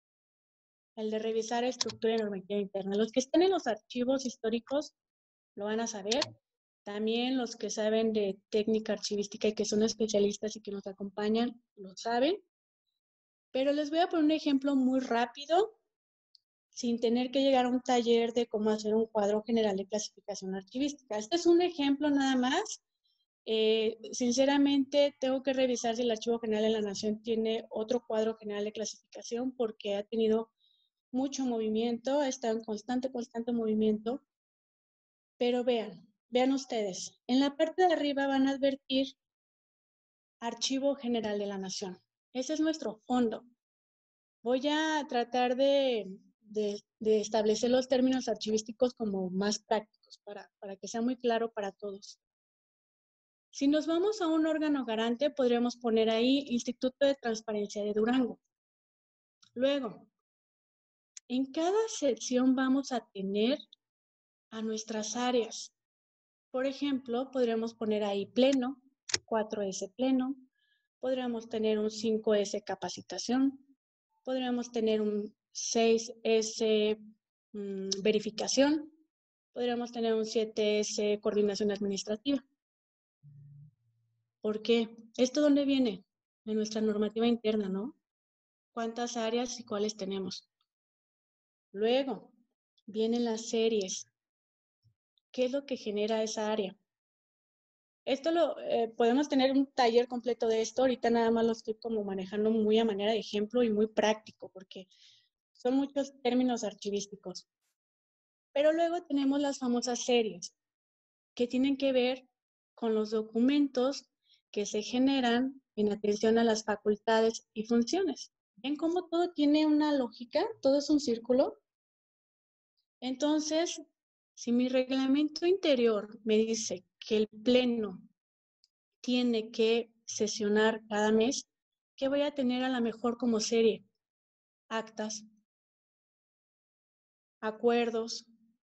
El de revisar estructura y normativa interna. Los que estén en los archivos históricos lo van a saber. También los que saben de técnica archivística y que son especialistas y que nos acompañan, lo saben. Pero les voy a poner un ejemplo muy rápido, sin tener que llegar a un taller de cómo hacer un cuadro general de clasificación archivística. Este es un ejemplo nada más. Eh, sinceramente, tengo que revisar si el Archivo General de la Nación tiene otro cuadro general de clasificación porque ha tenido mucho movimiento, ha estado en constante, constante movimiento. Pero vean, vean ustedes, en la parte de arriba van a advertir Archivo General de la Nación. Ese es nuestro fondo. Voy a tratar de, de, de establecer los términos archivísticos como más prácticos para, para que sea muy claro para todos. Si nos vamos a un órgano garante, podríamos poner ahí Instituto de Transparencia de Durango. Luego, en cada sección vamos a tener a nuestras áreas. Por ejemplo, podríamos poner ahí Pleno, cuatro ese Pleno, podríamos tener un cinco ese Capacitación, podríamos tener un seis ese mmm, Verificación, podríamos tener un siete ese Coordinación Administrativa. ¿Por qué? ¿Esto dónde viene? De nuestra normativa interna, ¿no? ¿Cuántas áreas y cuáles tenemos? Luego, vienen las series. ¿Qué es lo que genera esa área? Esto lo eh, podemos tener un taller completo de esto. Ahorita nada más lo estoy como manejando muy a manera de ejemplo y muy práctico porque son muchos términos archivísticos. Pero luego tenemos las famosas series que tienen que ver con los documentos que se generan en atención a las facultades y funciones. ¿Ven cómo todo tiene una lógica? Todo es un círculo. Entonces, si mi reglamento interior me dice que el pleno tiene que sesionar cada mes, ¿qué voy a tener a lo mejor como serie? Actas, acuerdos,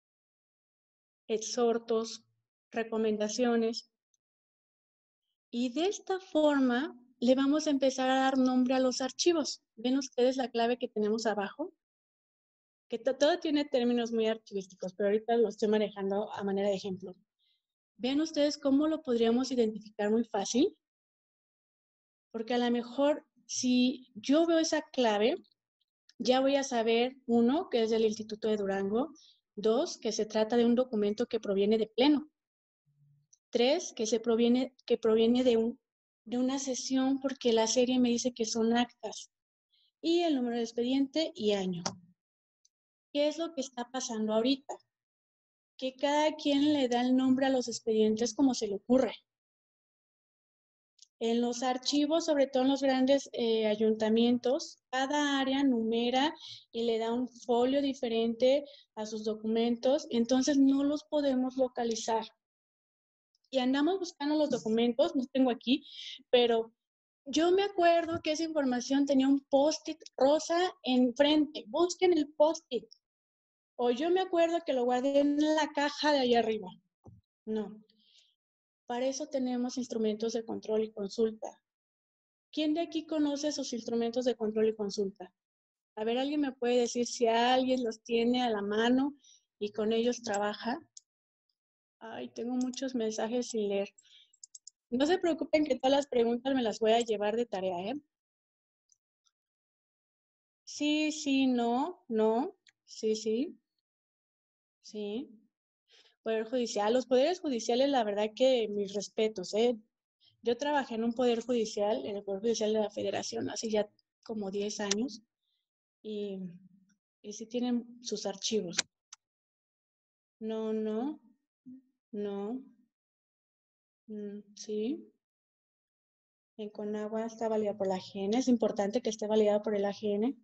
exhortos, recomendaciones. Y de esta forma le vamos a empezar a dar nombre a los archivos. ¿Ven ustedes la clave que tenemos abajo? Que todo tiene términos muy archivísticos, pero ahorita lo estoy manejando a manera de ejemplo. Vean ustedes cómo lo podríamos identificar muy fácil. Porque a lo mejor si yo veo esa clave, ya voy a saber, uno, que es del Instituto de Durango, dos, que se trata de un documento que proviene de Pleno, tres, que, se proviene, que proviene de, un, de una sesión porque la serie me dice que son actas, y el número de expediente y año. ¿Qué es lo que está pasando ahorita? Que cada quien le da el nombre a los expedientes como se le ocurre. En los archivos, sobre todo en los grandes eh, ayuntamientos, cada área numera y le da un folio diferente a sus documentos, entonces no los podemos localizar. Y andamos buscando los documentos, los tengo aquí, pero yo me acuerdo que esa información tenía un post-it rosa enfrente. Busquen el post-it. O yo me acuerdo que lo guardé en la caja de ahí arriba. No. Para eso tenemos instrumentos de control y consulta. ¿Quién de aquí conoce esos instrumentos de control y consulta? A ver, ¿alguien me puede decir si alguien los tiene a la mano y con ellos trabaja? Ay, tengo muchos mensajes sin leer. No se preocupen que todas las preguntas me las voy a llevar de tarea, ¿eh? Sí, sí, no, no, sí, sí, sí. Poder judicial. Los poderes judiciales, la verdad que mis respetos, ¿eh? Yo trabajé en un poder judicial, en el Poder Judicial de la Federación, hace ya como diez años, y, y sí tienen sus archivos. No, no, no, mm, sí. En Conagua está validada por la A G N, es importante que esté validada por el A G N.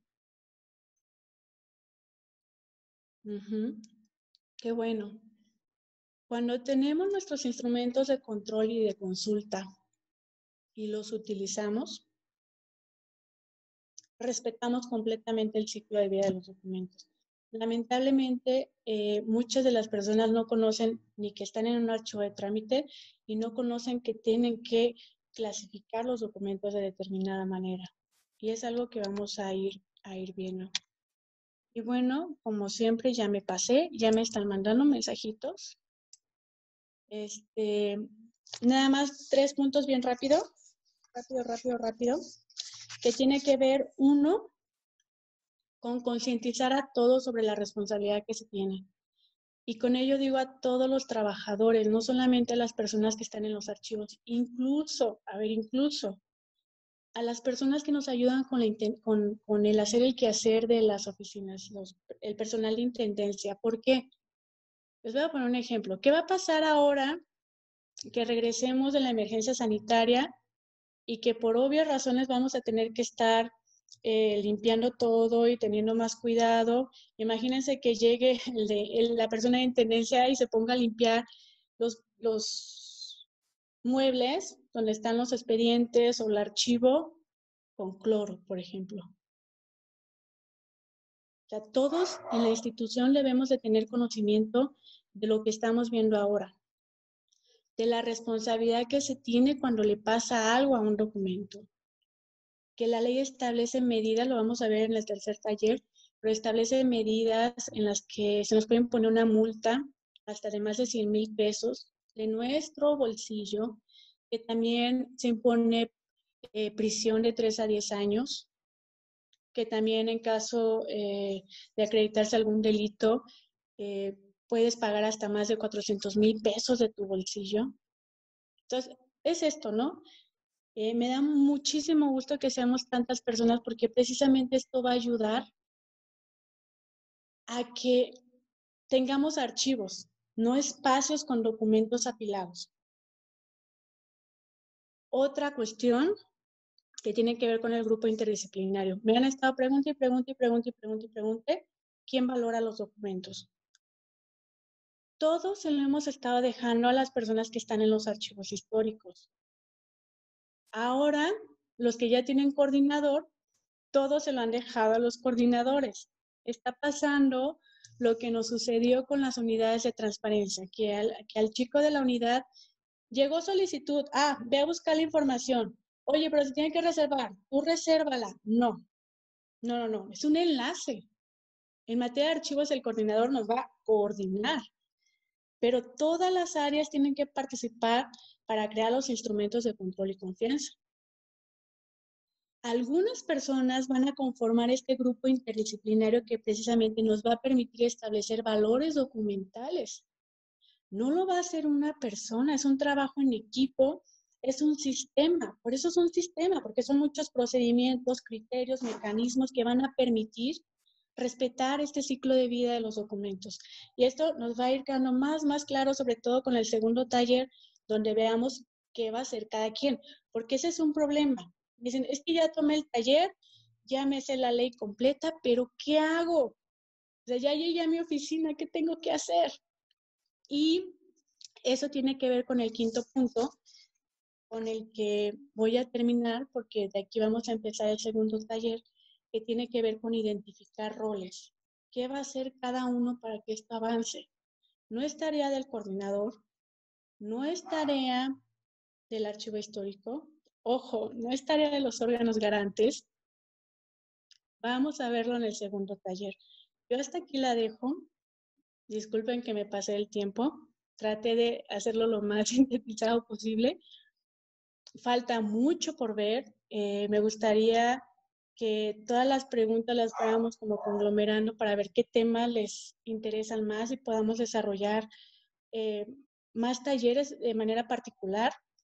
Uh-huh. Qué bueno. Cuando tenemos nuestros instrumentos de control y de consulta y los utilizamos, respetamos completamente el ciclo de vida de los documentos. Lamentablemente, eh, muchas de las personas no conocen ni que están en un archivo de trámite y no conocen que tienen que clasificar los documentos de determinada manera. Y es algo que vamos a ir, a ir viendo. Y bueno, como siempre, ya me pasé, ya me están mandando mensajitos. Este, nada más tres puntos bien rápido, rápido, rápido, rápido, que tiene que ver, uno, con concientizar a todos sobre la responsabilidad que se tiene. Y con ello digo a todos los trabajadores, no solamente a las personas que están en los archivos, incluso, a ver, incluso a las personas que nos ayudan con, la, con, con el hacer el quehacer de las oficinas, los, el personal de intendencia. ¿Por qué? Les voy a poner un ejemplo. ¿Qué va a pasar ahora que regresemos de la emergencia sanitaria y que por obvias razones vamos a tener que estar eh, limpiando todo y teniendo más cuidado? Imagínense que llegue el de, el, la persona de intendencia y se ponga a limpiar los, los muebles donde están los expedientes o el archivo con cloro, por ejemplo. O sea, todos en la institución debemos de tener conocimiento de lo que estamos viendo ahora, de la responsabilidad que se tiene cuando le pasa algo a un documento. Que la ley establece medidas, lo vamos a ver en el tercer taller, pero establece medidas en las que se nos puede imponer una multa hasta de más de cien mil pesos de nuestro bolsillo, que también se impone eh, prisión de tres a diez años, que también en caso eh, de acreditarse algún delito, eh, puedes pagar hasta más de cuatrocientos mil pesos de tu bolsillo. Entonces, es esto, ¿no? Eh, me da muchísimo gusto que seamos tantas personas porque precisamente esto va a ayudar a que tengamos archivos, no espacios con documentos apilados. Otra cuestión que tiene que ver con el grupo interdisciplinario. Me han estado preguntando y preguntando y preguntando y preguntando y preguntando quién valora los documentos. Todos se lo hemos estado dejando a las personas que están en los archivos históricos. Ahora, los que ya tienen coordinador, todos se lo han dejado a los coordinadores. Está pasando lo que nos sucedió con las unidades de transparencia, que al, que al chico de la unidad llegó solicitud, ah, ve a buscar la información. Oye, pero se tiene que reservar, tú resérvala. No, no, no, no, es un enlace. En materia de archivos el coordinador nos va a coordinar, pero todas las áreas tienen que participar para crear los instrumentos de control y confianza. Algunas personas van a conformar este grupo interdisciplinario que precisamente nos va a permitir establecer valores documentales. No lo va a hacer una persona, es un trabajo en equipo, es un sistema. Por eso es un sistema, porque son muchos procedimientos, criterios, mecanismos que van a permitir respetar este ciclo de vida de los documentos. Y esto nos va a ir quedando más, más claro, sobre todo con el segundo taller, donde veamos qué va a hacer cada quien, porque ese es un problema. Dicen, es que ya tomé el taller, ya me sé la ley completa, pero ¿qué hago? O sea, ya llegué a mi oficina, ¿qué tengo que hacer? Y eso tiene que ver con el quinto punto, con el que voy a terminar, porque de aquí vamos a empezar el segundo taller, que tiene que ver con identificar roles. ¿Qué va a hacer cada uno para que esto avance? No es tarea del coordinador, no es tarea del archivo histórico, ojo, no es tarea de los órganos garantes. Vamos a verlo en el segundo taller. Yo hasta aquí la dejo. Disculpen que me pasé el tiempo. Traté de hacerlo lo más sintetizado posible. Falta mucho por ver. Eh, me gustaría que todas las preguntas las fuéramos como conglomerando para ver qué temas les interesan más y podamos desarrollar eh, más talleres de manera particular.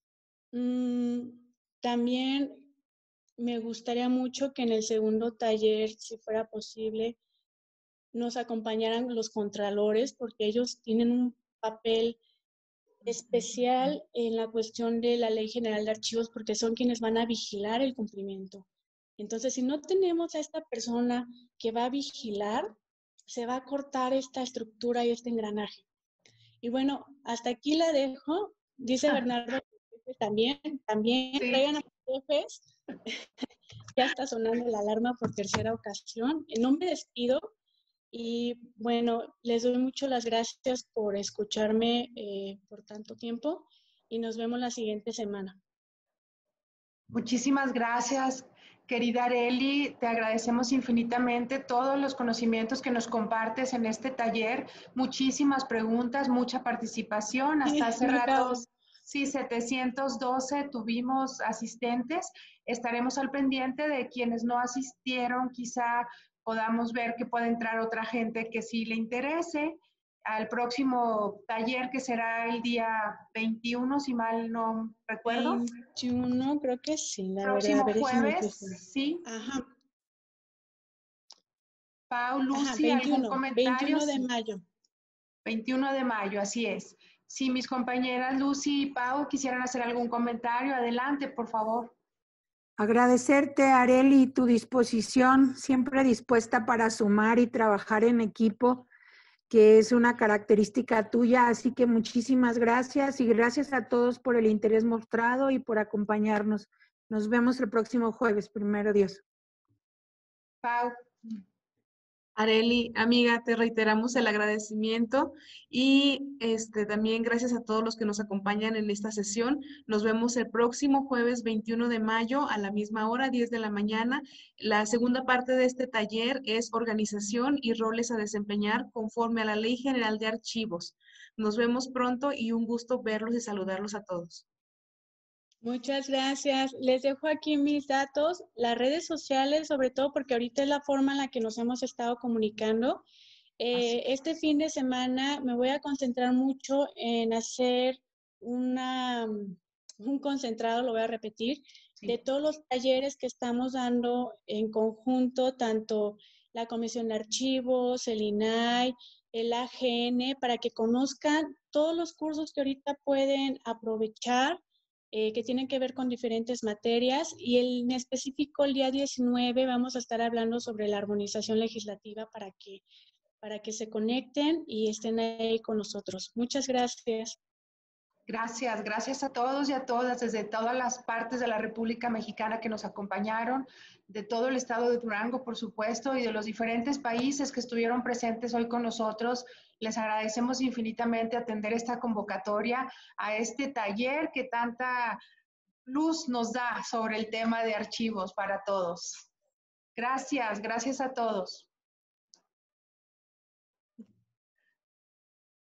Mm, también me gustaría mucho que en el segundo taller, si fuera posible, nos acompañaran los contralores, porque ellos tienen un papel especial en la cuestión de la Ley General de Archivos, porque son quienes van a vigilar el cumplimiento. Entonces, si no tenemos a esta persona que va a vigilar, se va a cortar esta estructura y este engranaje. Y bueno, hasta aquí la dejo. Dice Bernardo también, también sí. Traigan a los jefes. Ya está sonando la alarma por tercera ocasión. No me despido. Y bueno, les doy mucho las gracias por escucharme eh, por tanto tiempo y nos vemos la siguiente semana. Muchísimas gracias, querida Arely. Te agradecemos infinitamente todos los conocimientos que nos compartes en este taller. Muchísimas preguntas, mucha participación. Hasta hace rato, sí, setecientos doce tuvimos asistentes. Estaremos al pendiente de quienes no asistieron, quizá podamos ver que puede entrar otra gente que sí le interese al próximo taller, que será el día veintiuno, si mal no recuerdo. veintiuno, creo que sí. La próximo verdad, jueves, sí. Ajá. Pau, Lucy, Ajá, veintiuno, ¿algún comentario? veintiuno de mayo. veintiuno de mayo, así es. Si mis compañeras Lucy y Pau quisieran hacer algún comentario, adelante, por favor. Agradecerte, Arely, tu disposición, siempre dispuesta para sumar y trabajar en equipo, que es una característica tuya. Así que muchísimas gracias y gracias a todos por el interés mostrado y por acompañarnos. Nos vemos el próximo jueves, primero Dios. Pau. Arely, amiga, te reiteramos el agradecimiento y este, también gracias a todos los que nos acompañan en esta sesión. Nos vemos el próximo jueves veintiuno de mayo a la misma hora, diez de la mañana. La segunda parte de este taller es organización y roles a desempeñar conforme a la Ley General de Archivos. Nos vemos pronto y un gusto verlos y saludarlos a todos. Muchas gracias. Les dejo aquí mis datos, las redes sociales, sobre todo porque ahorita es la forma en la que nos hemos estado comunicando. Eh, este fin de semana me voy a concentrar mucho en hacer una, un concentrado, lo voy a repetir, sí. de todos los talleres que estamos dando en conjunto, tanto la Comisión de Archivos, el I N A I, el A G N, para que conozcan todos los cursos que ahorita pueden aprovechar, Eh, que tienen que ver con diferentes materias, y el, en específico el día diecinueve vamos a estar hablando sobre la armonización legislativa para que, para que se conecten y estén ahí con nosotros. Muchas gracias. Gracias, gracias a todos y a todas desde todas las partes de la República Mexicana que nos acompañaron, de todo el estado de Durango, por supuesto, y de los diferentes países que estuvieron presentes hoy con nosotros. Les agradecemos infinitamente atender esta convocatoria a este taller que tanta luz nos da sobre el tema de archivos para todos. Gracias, gracias a todos.